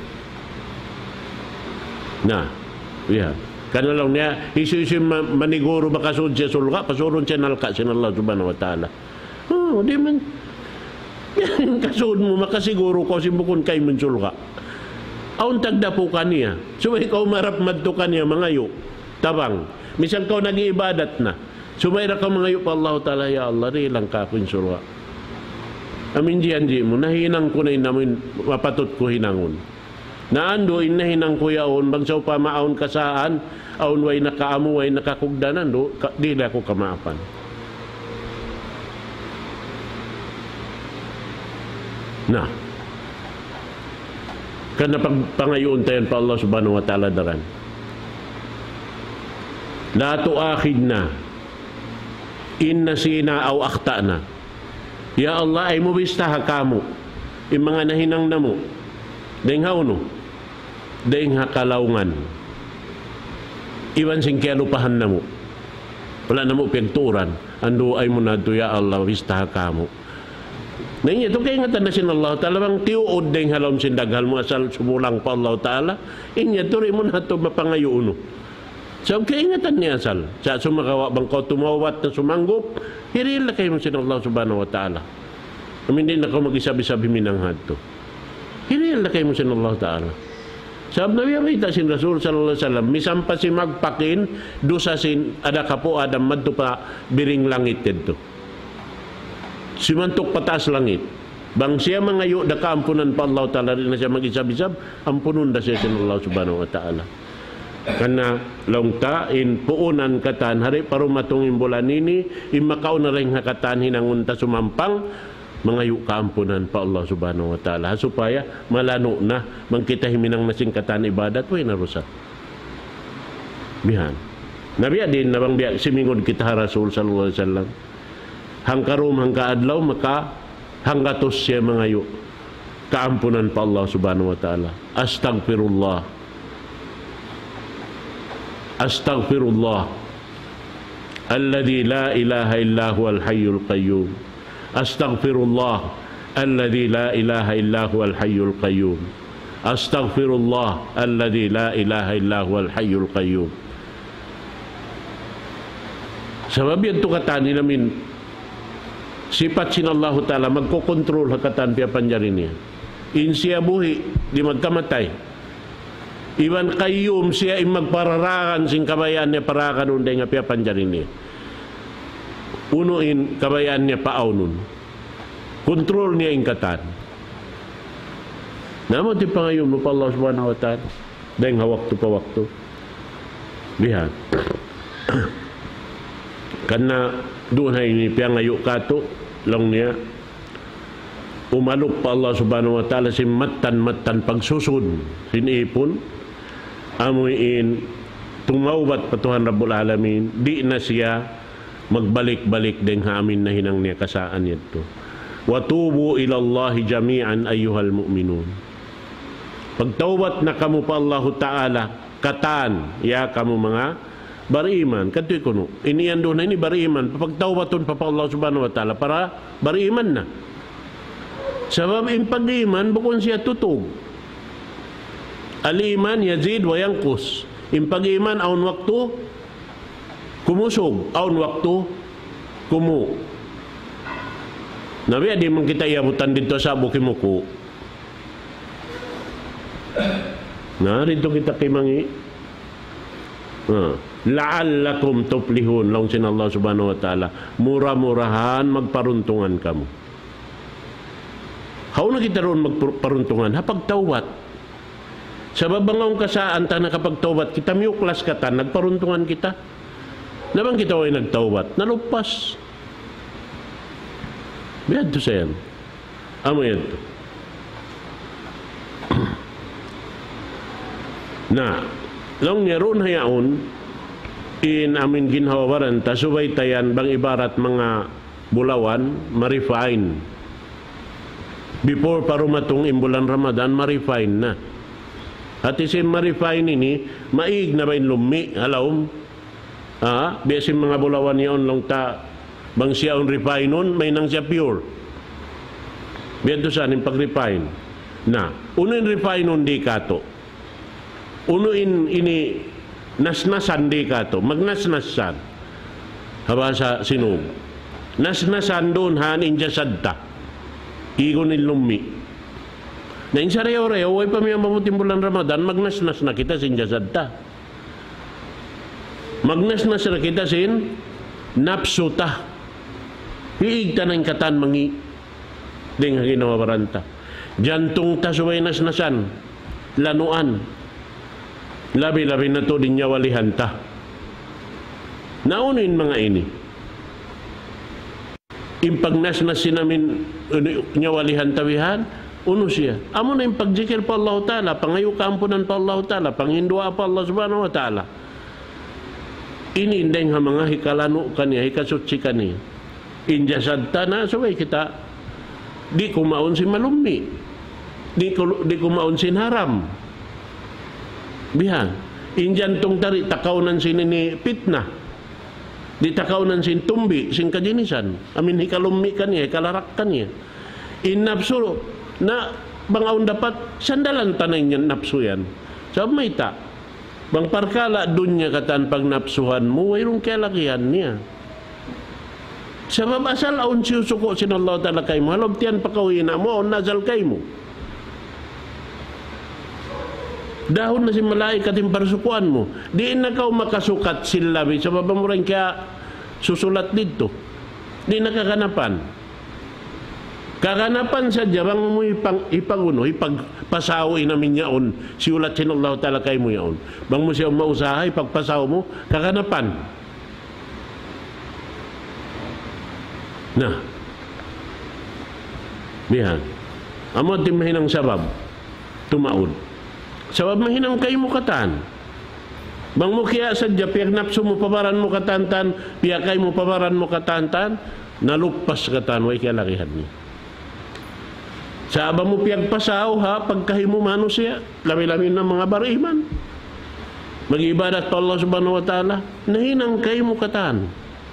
na bihan kana lang niya isu-isu maniguro makasud siya sulka pasuron siya nalka sinallahu subhanahu wa ta'ala di man kasud mo makasiguro ko simbukon kay mensulka aun tagdapo kaniya sumay ikaw marap madto kaniya mangayo tabang misang kau nag-iibadat na sumay ra ka mangayo pa Allah ta'ala ya Allah ri lang ka kun sulka amin diyan mo nahinang ko na namin mapatot ko hinangon Naando inahinang kuyaon bangsaw pa maon kasaan aun way nakaamu way nakakugdanan do dili ako kamaapan. Na kana pagpangayoon tayon pa Allah subhanahu wa ta'ala daran. La tuakhidna in nasina aw akhtana. Ya Allah ay mubista kamo yung mga nahinang namo dahing hauno dahing hakalaungan iwan sing kialupahan namo wala namo piyagturan ando ay mo na to ya Allah bista kamo. Nanya ito kaya nga tanasin Allah Ta'ala bang tiuod dahing halawm sindaghal mo asal sumulang pa Allah Ta'ala inya to rin mo na ito mapangayoon. So kaingatan niya asal sa sumakawa bang ko tumawat na sumanggop hiril na kayo mo sin Allah Subhanahu wa Ta'ala. Hindi na ko mag-isabi-sabi minanghad to. Hiril na kayo mo sin Allah Ta'ala. Sabi na biyamita sin Rasul sallallahu alaihi wasallam misampa si magpakin dusa sin ada kapo adam madto pa biring langit dito. Simantok patas langit. Bang siya mangayo da kaampunan pa Allah Ta'ala rin na siya mag-isab-isab ampunon da siya sin Allah Subhanahu wa Ta'ala. Kana longta in puunan katan hari parumatong imbulan ini imakaw na rin hakatan hinangunta sumampang mangayo kaampunan pa Allah Subhanahu wa Ta'ala supaya malano na mangkita himinang nasingkatan ibadat way narusak bihan nabiya din nabang biya simingod kita Rasul sallallahu alaihi wasallam hangkarum hangkaadlaw maka hanggatos siya mangayo kaampunan pa Allah Subhanahu wa Ta'ala. Astaghfirullah Astaghfirullah alladhi la ilaha illa huwal hayyul qayyum. Astaghfirullah alladhi la ilaha illa huwal hayyul qayyum. Astaghfirullah alladhi la ilaha illa huwal hayyul qayyum. Sabab yan tukatan namin sifat sin Allah Ta'ala magkokontrol hakatan piya panjarin niya. In siya buhi di magkamatay. Iwan kayyum siya magpararakan sing kabayan niya parakan unday nga piya panjarin niya. Unuin kabayan niya paaunon. Kontrol niya ingkatan. Namo ti pangayon mo pa Allah Subhanahu wa Ta'ala. Dahil hawak to pa wakto. Bihan. Kana doon ay ni piya ngayo kato lang niya. Umalok pa Allah Subhanahu wa Ta'ala si matan pagsusod sinipon. Amuin tumawat patuhan Rabbul Alamin di na siya magbalik-balik din amin na hinang niya kasaan nito. Wa tubu ila Allah jami'an ayyuhal mu'minun. Pagtawbat na kamo pa Allah Ta'ala katan ya kamo mga bariman katoy kuno inian do na ini bariman pagtawbaton pa Allah Subhanahu wa Ta'ala para bariman na. Sabab in pag-iman bukon siya tutog. Al-iman yazid wa yanqus. In pag-iman aun waktu kumusog, aun waktu kumu. Nabi adi man kita iabutan dito sa bukimuko. Na dito kita kimangi. La'allakum tuflihun laung sin Allah Subhanahu wa Ta'ala. Murah-murahan magparuntungan kamu. How na kita roon magparuntungan? Hapagtawat. Sa babangong kasaan ta nakapagtawbat kita miyuklas katan nagparuntungan kita. Nabang kita ay nagtawbat nalupas. Biyad to sayan. Amo yan to. Na long meron hayaon in amin ginhawaran tasubay tayan bang ibarat mga bulawan ma-refine. Before parumatong imbulan Ramadan ma-refine na. At isin ma-refine ini, maig na ba yung lumi, halawm? Biasin mga bulawan yun lang ta, bang siya ang refine nun, may nang siya pure. Biyan to saan yung pag-refine. Na, uno yung refine nun di kato. Uno ini nasnasan di kato, magnasnasan. Haba sa sinug. Nasnasan doon hanin dya sadta. Igon yung lumi. Na insarayaw-rayaw, way pa may mabuting bulan Ramadan, magnasnas na kita sin jasadta. Magnasnas na kita sin napsuta. Hiigta ng katan mangi. Ding ginawabaranta. Jantong ta suway nasnasan. lanuan. Labi-labi na to din nyawalihan ta. Naunin mga ini. Impagnas na sinamin nyawalihan tawihan, uno siya. Amo na yung pagjikir pa Allah Ta'ala, pangayo kampunan pa Allah Ta'ala, panghindua pa Allah Subhanahu Wa Ta'ala. Ini indeng ha mga hikalano kaniya, hikasutsi kaniya. Injasad ta na, sabay kita, di kumaon si malumi. Di kumaon sin haram. Bihan, injan tong tari takaunan sin ni pitna. Di takaunan sin tumbi, sin kajinisan. Amin hikalumi kaniya, hikalarak kaniya. Innapsu na bangaon dapat sandalan tanay niyan napsu yan. Sabi may ta, bang parkala dunya katan pag napsuhan mo, wayrong kalakihan niya. Sabab asal aun siyusuko sin Allah Ta'ala kay mo, halog tiyan pakawina mo, aun nazal kay mo. Dahon na si malaikat yung parsukuan mo. Di na kau makasukat silabi. Sabab mo rin kaya susulat dito. Di nakakanapan. Kakanapan sa jabang mo ipaguno, ipagpasaw namin yaon. Siulat sin Allah Ta'ala kay mo yaon. Bang mo siya mausaha, ipagpasaw mo, kakanapan. Nah. Bihan. Amo timahin ang sabab. Tumaod. Sabab mahinang kayo mo katan. Bang mo kaya sadya, piyak napso mo pabaran mo katantan, piyak kayo mo pabaran mo katantan, nalukpas katan, way kaya lakihan niya. Sa aba mo piyak pasaw ha, pagkahi mo mano siya, lami-lami ng mga bariman. Mag-ibadat pa Allah Subhanahu Wa Ta'ala, nahinang kayo mo katan.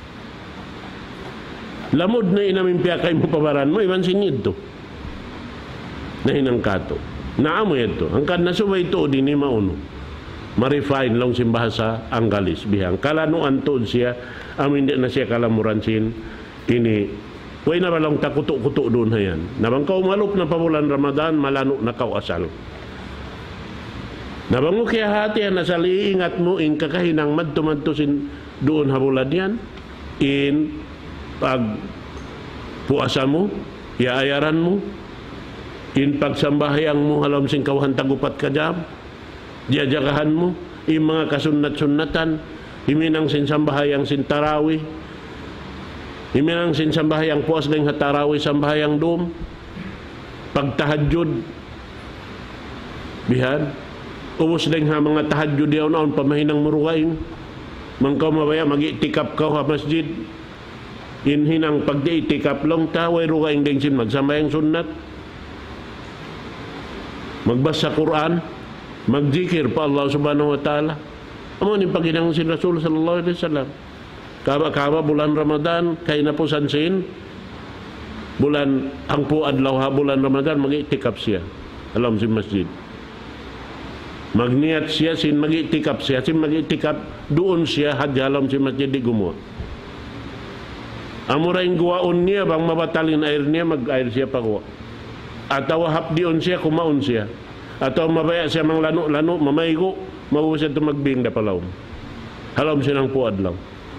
Lamod na inamin piyak kayo mo pabaran mo, iban sinid to. Nahinang kato. Naamo ito. Ang kanasubay ito din ni mauno. Ma-refine lang simbahasa ang galis. Bihang kalanuan to siya. Amin di na siya kalamuran sin. Ini. Way na balang takuto-kuto doon na yan. Nabang kaumalop na pamulan Ramadan, malano na kawasal. Nabang mo kaya hati na sa liingat mo in kakahinang madto-madto sin doon habulad yan. In pag puasa mo, iaayaran mo, in pagsambahayang mo halam sing kawahan tagupat ka jam, jajagahan mo, in mga kasunat-sunatan, himinang sin sambahayang sin tarawih, himinang sin sambahayang puas ng hatarawih sambahayang dum, pagtahadjud, bihan, ubos ng ha mga tahadjud yaw naon, pamahinang murugain, mangkaw mabaya, mag-itikap ka ha masjid, in hinang pagdi-itikap lang ta, way rugain din sin magsambayang sunnat, magbasa Quran, magzikir pa Allah Subhanahu Wa Ta'ala. Amo ni paginang si Rasul sallallahu alaihi wasallam. Kaba bulan Ramadan kay napusan sin bulan ang puadlaw ha bulan Ramadan mag-itikaf siya. Alam si masjid. Magniat siya sin mag-itikaf siya, sin mag-itikaf doon siya hadyalam si masjid di gumawa. Amo ring guwaon niya bang mabatalin air niya mag-air siya pagwa. Ataw hapdion siya, kumaon siya. Ataw mabaya siya mang lano-lano, mamaygo, mawusan ito magbing na palaw. Halam siya ng puad lang.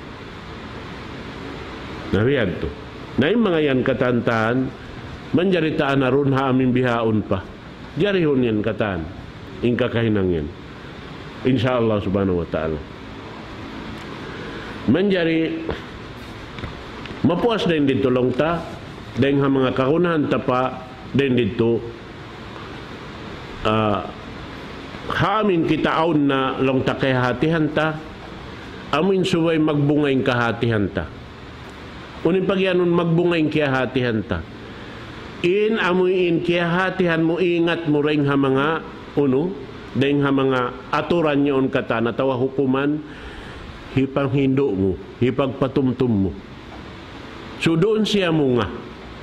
Nariyad to. Na yung mga yan katantaan, manjaritaan na ron ha aming bihaon pa. Jarihon yan kataan. In kakahinang yan. Insyaallah Subhanahu Wa Ta'ala. Manjari, mapuas na yung dito lang ta, dahil ha mga kakunahan ta pa, din dito hamin kita aun na long takay hatihan ta amin suway magbungayin kahatihan ta unin pagyanon magbungayin kaya hatihan ta in amuin kaya hatihan mo ingat mo ring ha mga uno dahil ha mga aturan nyo on kata natawa hukuman hipang hindo mo hipag patumtum mo so doon siya mo nga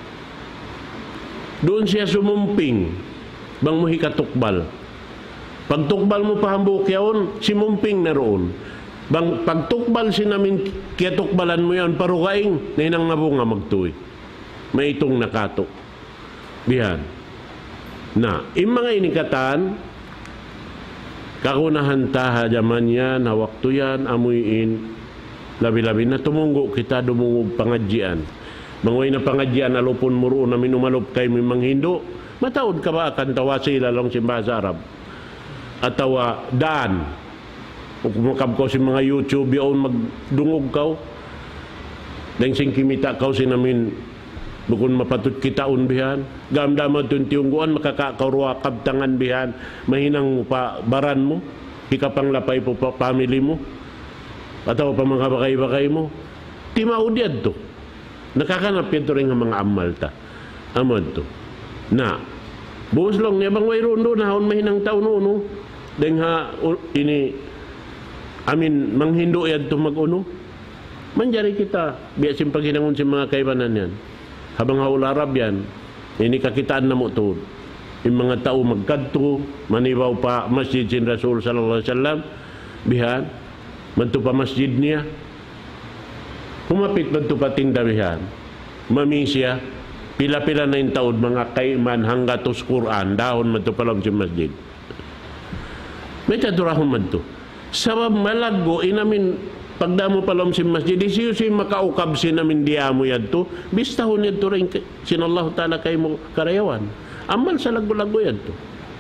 doon siya sumumping bang mo hikatukbal. Pag tukbal mo pahambuk yaon, simumping na roon. Bang pagtukbal sinamin kiyatukbalan mo yan, parugaing, na inang nabunga magtuwi. May itong nakatok. Bihan. Na, yung mga inikatan, kakunahan taha jaman yan, hawak to yan, amuyin, labi-labi na tumunggo kita, dumungog pangadjian. Mangoy na pangadyan alupon muro na minumalop kay mimang Hindo, mataod ka ba akan tawasi lalong simbahasa Arab? atawa daan o kumakab ko si mga YouTube yaon magdungog kaw dahil sing kimita kaw sinamin bukun mapatut kitaon bihan gamdama tuntiungguan makakakaruwa kabtangan bihan mahinang pa baran mo hikapang lapay po pa family mo atawa pa mga bakay-bakay mo timao diad to nakakanap ito rin ang mga amal ta amad to na buos lang niya bang mayroon doon haon mahinang taon no dahil ha ini amin manghindo yan to mag-uno manjari kita biasin paghinangon si mga kaibanan yan habang haularab yan ini kakitaan na mo to yung mga tao magkadto manibaw pa masjid sin Rasul sallallahu alaihi wasallam bihan manto pa masjid niya humapit manto pa tindabihan mami siya pila-pila na yung taon mga kaiman hanggatos Quran dahon manto pa lang si masjid may kadurahon manto sabab malago inamin pagdamo palom si masjid siyo si makaukab sinamin diamo yadto bistahon yadto rin sinallahu ta'ala kay mo karayawan amal sa lago-lago yadto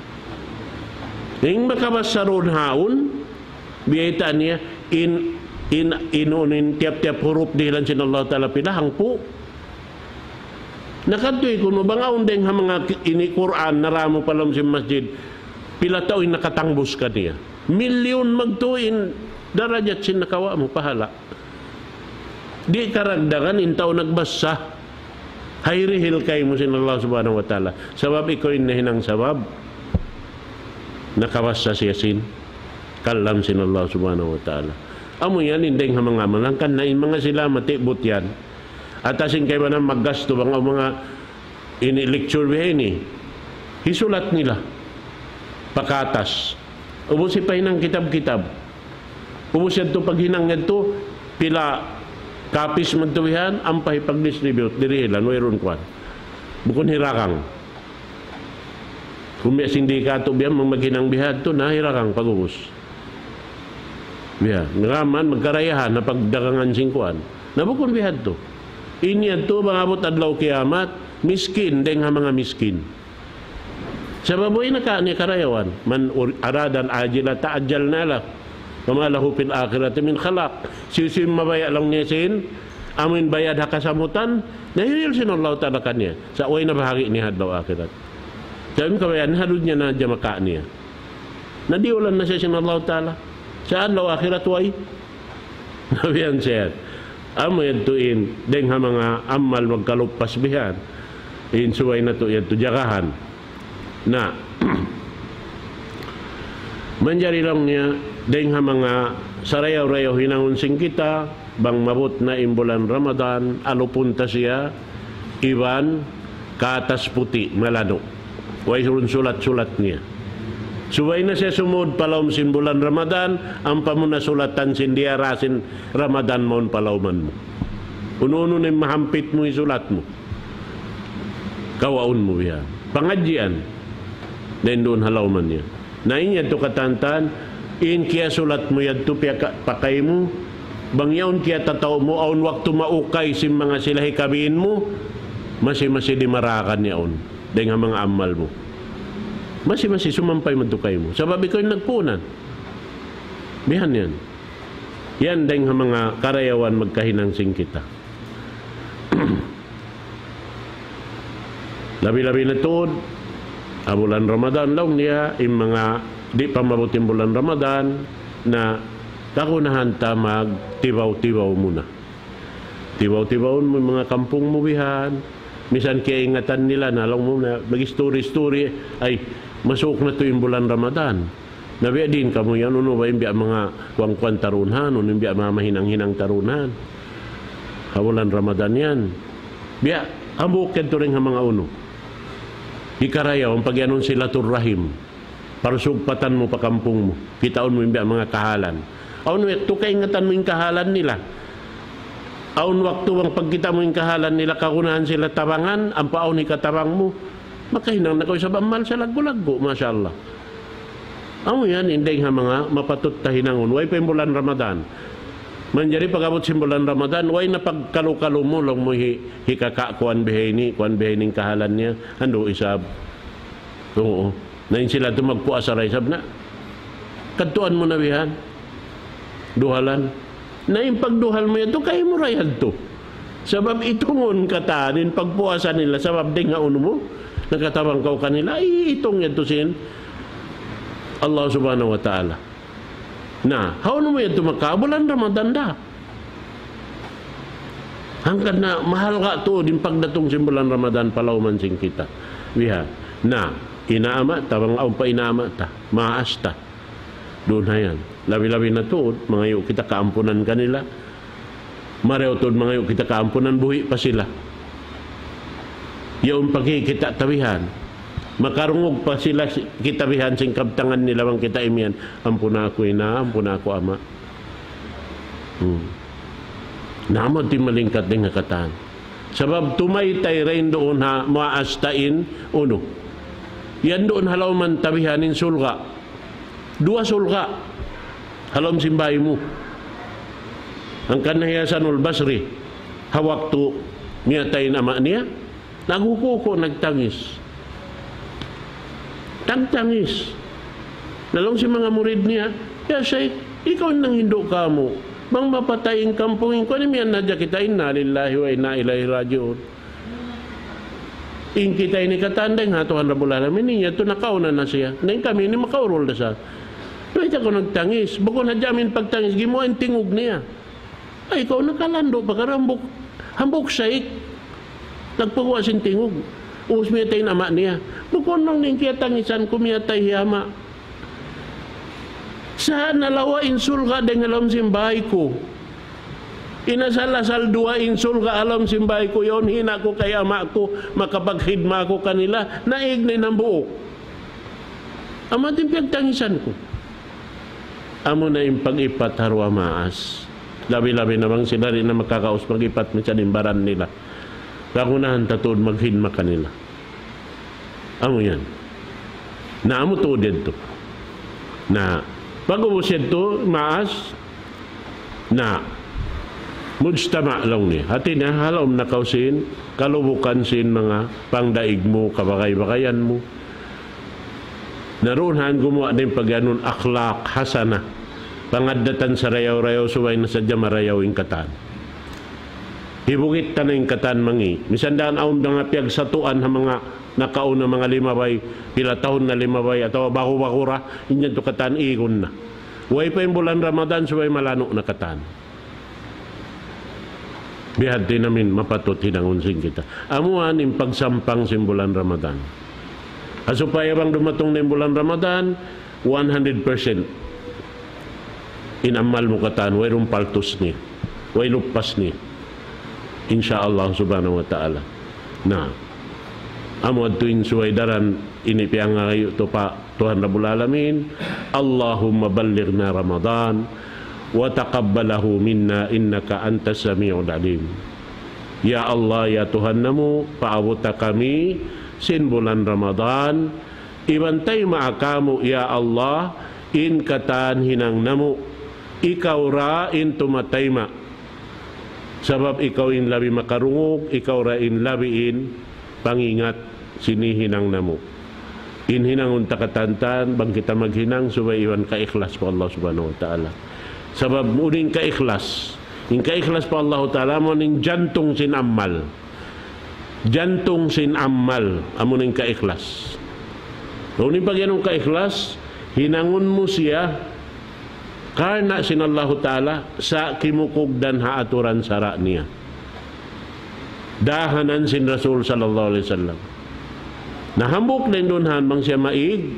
ning makabasaron haon biyaitaan niya inunin tiap-tiap huruf dilan sinallahu ta'ala pilahang po nakadtoy kuno bangaon deng ha mga ini Quran naramo palom si masjid pila tao'y nakatangbos ka niya milyon magtuin darajat sin nakawa mo pahala di karagdangan intaw nagbasa hayrihil kay mo sin Allah subhanahu wa ta'ala sabab ikaw inahinang sabab nakawasa siya sin kalam sin Allah subhanahu wa ta'ala amo yan indeng mga malangkan na mga sila matibot yan at asin kayo na maggasto mga ini-lecture ini hisulat nila pakatas ubusi pa ng kitab-kitab ubos yan ito paghinang ito pila kapis magtuwihan ampay pag-distribute dirihilan mayroon kwan bukon hirakang kung may sindikato biyan maghinang bihad ito na hirakang pag-ubos biya ngaman magkarayahan na pagdagangan singkuan na bukon bihad ito inyan ito mangabot adlaw kiamat miskin deng mga miskin sa baboy na ni karayawan man aradan ajila taajal na lang kamalahu fil akhirati min khalaq sisim mabaya lang niya sin amin bayad hakasamutan nahiril sin Allah ta'ala kanya sa way na bahagi ni hadlaw akhirat sabi kabayan halud niya na jamaka niya nadiulan na siya sin Allah ta'ala sa hadlaw akhirat way nabiyan siya amin tuin deng ha mga amal magkalupas bihan insuway na to yan to jagahan na manjari lang niya deng ha mga sarayaw-rayaw hinangon sing kita bang mabot na imbulan Ramadan alupunta siya iban katas puti malano way sulat-sulat niya suway na siya sumud palawm sin bulan Ramadan ang pamuna sulatan sin diya rasin Ramadan maun palawman mo uno-uno na mahampit mo isulat mo kawaon mo yan pangadjian then doon halawman niya na inya to katantan in kaya sulat mo yan to pakay mo bangyaon kaya tataw mo aun waktu maukay sim mga silahi kabiin mo masi-masi di marakan niyaon dahil nga mga amal mo masi-masi sumampay matukay mo sabab ikaw yung nagpunan bihan yan dahil nga mga karayawan magkahinangsing kita labi-labi na tuod bulan Ramadan lang niya yung mga di pa mabuting bulan Ramadan na kakunahan ta magtibaw-tibaw muna tibaw-tibawon mo mga kampung mubihan misan kaya ingatan nila na alam mo na mag-story-story ay masuk na to yung bulan Ramadan nabiya din kamo yan uno ba yung biya mga kuang-kuang tarunhan uno yung biya mga mahinang-hinang tarunhan bulan Ramadan yan biya ambuk yan to rin mga uno ikarayaw ang pagyanon sila turrahim para sugpatan mo pakampung mo kitaon mo yung mga kahalan aun waktu kaingatan mo yung kahalan nila aun waktu ang pagkita mo yung kahalan nila kakunahan sila tabangan ang paon ikatabang mo makahinang na kayo sa bamal sa lago-lago masyaallah aun yan hindi nga mga mapatut tahinangon way pa yung bulan Ramadan manjari pagabot sa bulan Ramadan way na pagkalu-kalu mo lang mo hikaka kuan beheni kahalan niya ando isab oo nain sila ito magpuasaray sab na Katuan mo na bihan. Duhalan. Na yung pagduhal mo yan, kayo mo rayad to. Sabab itungon katanin pagpuasan nila, sabab di nga uno mo, nakatabang kau kanila, itong yan to sin Allah subhanahu wa ta'ala. Na, haon mo yan to makabulan Ramadan da. Hanggang na mahal ka to din pagdatong simbulan Ramadan palaw man sing kita. Biha, na, inaama ta, mga aong pa inaama ta, maas ta. Doon na yan. Labi-labi na to, mga iyo kita kaampunan kanila. Marew to, mga iyo kita kaampunan, buhi pa sila. Yung pagkikita tabihan, makarungog pa sila kitabihan sing kabtangan nila mang kita imian. Ampuna ako ina, ampuna ako ama. Namod di malingkat din nga kataan. Sabab tumaytay rin doon ha, maastain, uno. Yan doon halaw man tabihanin sulga. 2 sulga. Halom simbay mo. Ang kanahiyasan Basri, hawak to miyatay nama niya, nagukuko, nagtangis. Nagtangis. Nalong si mga murid niya, ya Sheikh, ikaw nang hindo ka mo. Bang mapatayin kampungin ko, niyan nadya kita, inna lillahi wa inna ilaihi raji'un. In kita ini katandeng ha, Tuhan Rabbul Alamin niya, ito nakauna na siya. Ngayon kami, ini makaurol na sa. Pwede ako nagtangis. Bukod na jamin pagtangis, gimuan tingog niya. Ay, ikaw nakalando, pagkarambok. Hambok Sheikh. Nagpagawasin tingog. Usmiyatay na ama niya. Bukod nang ningkaya tangisan, kumiyatay hiyama. Saan nalawa insul ka dengan alam simbay ko? Inasalasal 2 insul ka alam simbay ko yon, hina ko kay ama ko, makapaghidma ko kanila, naignay ng buok. Ama din pagtangisan ko. Amo na yung pag-ipat harwa maas. Labi-labi namang sila rin na makakaos mag-ipat sa dimbaran nila. Kakunahan tatuod maghidma kanila. Amo yan. Na amo tuod dito. Na pag-ubusin to, maas, na mujtama lang ni. Hati na, halom na kausin, kalubukan sin mga pangdaig mo, kabakay-bakayan mo. Naroonhan gumawa din pag-anon akhlaq hasana. Pangadatan sa rayaw-rayaw, suway na sadya marayaw yung katan. Hibugit ta na yung katan mangi. Misandaan aon nga piyag satuan ha mga nakauna mga limabay, pila taon na limabay, atawa baku-bakura, inyan to katan igon na. Huwag pa yung bulan Ramadan, suway malano na katan. Bihad din namin mapatot hinangunsing kita. Amuan yung pagsampang simbulan Ramadan. Asupaya bang dumatong na yung bulan Ramadan, 100% inamal mo katan, huwag rumpaltos ni, huwag lupas ni. Insyaallah subhanahu wa ta'ala. Na, amod tuwing suwaydaran, inipiyang ngayon ito pa, Tuhan Rabbul Alamin, Allahumma ballighna Ramadan, wa taqabbalahu minna innaka antas sami'ul alim. Ya Allah, ya Tuhan namu, paabot kami sin bulan Ramadan, ibantay maakamu ya Allah, in katan hinang namu, ikaw ra in tumatay ma. Sabab ikaw in labi makarungog, ikaw ra in labi in pangingat sinihinang namu. In hinangun takatantan, bang kita maghinang, subay iwan ka-ikhlas po Allah subhanahu wa ta'ala. Sabab uning ka-ikhlas. In ka-ikhlas po Allah ta'ala, mo ning jantong sin ammal. Jantong sin ammal, amo ning ka-ikhlas. Uning pag yanong ka-ikhlas, hinangun mo siya, karena sin Allah ta'ala, sa kimukog dan haaturan sara niya. Dahanan sin Rasul sallallahu alaihi wasallam. Nahambok din doon bang siya maig.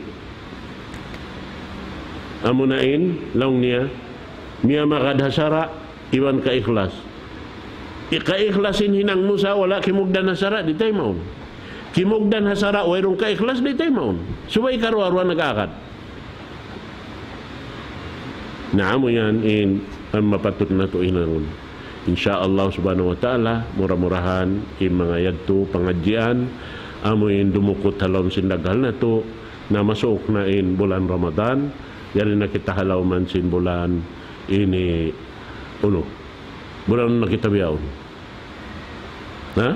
Amunain, laong niya, miya makadhasara, iwan ka-ikhlas. Ka-ikhlasin hinang musa, wala kimugdan hasara, di tayo maun. Kimugdan hasara, wairong ka-ikhlas, di tayo maun. Subay karuarwa nag-akad. Naamo yan, ang mapatot na ito inangon. Insyaallah subhanahu wa ta'ala, murah-murahan, mga yadto, pangadyan, amoy dumukot halom sindaghal na to na masuk na in bulan Ramadan, yari na kita halaw man sin bulan ini bulan na kita biyaw ha?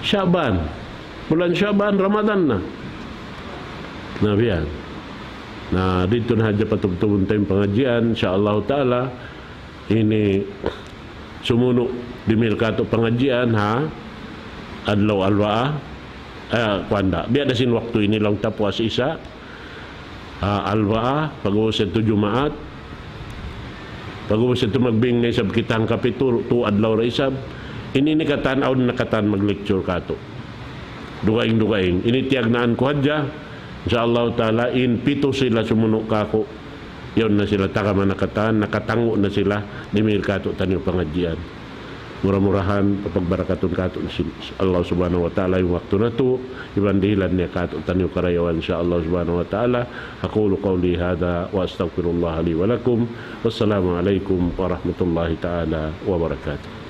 Syaban, bulan Syaban, Ramadan na biyan na dito na hadya patugtubon tayong pengajian insyaallah taala ini sumuno dimil kato pengajian ha adlaw alwaa kuanda biar dasin waktu ini lang tapos isa alwaa pag-uwas ito Jumaat pag-uwas ito magbing na isab kitang kapitul tu adlaw ra isab ini ni katanaw na nakatan mag-lecture kato dugaing ini tiagnaan ko hadya insyaallah taala in pito sila sumuno kako yon na sila taka manakatan nakatango na sila dimil kato tanyo pengajian murah-murahan pagbarakaton kato Allah subhanahu wa ta'ala yung waktu na to ibandihilan niya kato tanyo karayawan insyaallah subhanahu wa ta'ala aqulu qawli hadha wa astaghfirullah li wa lakum wassalamu alaikum warahmatullahi ta'ala wabarakatuh.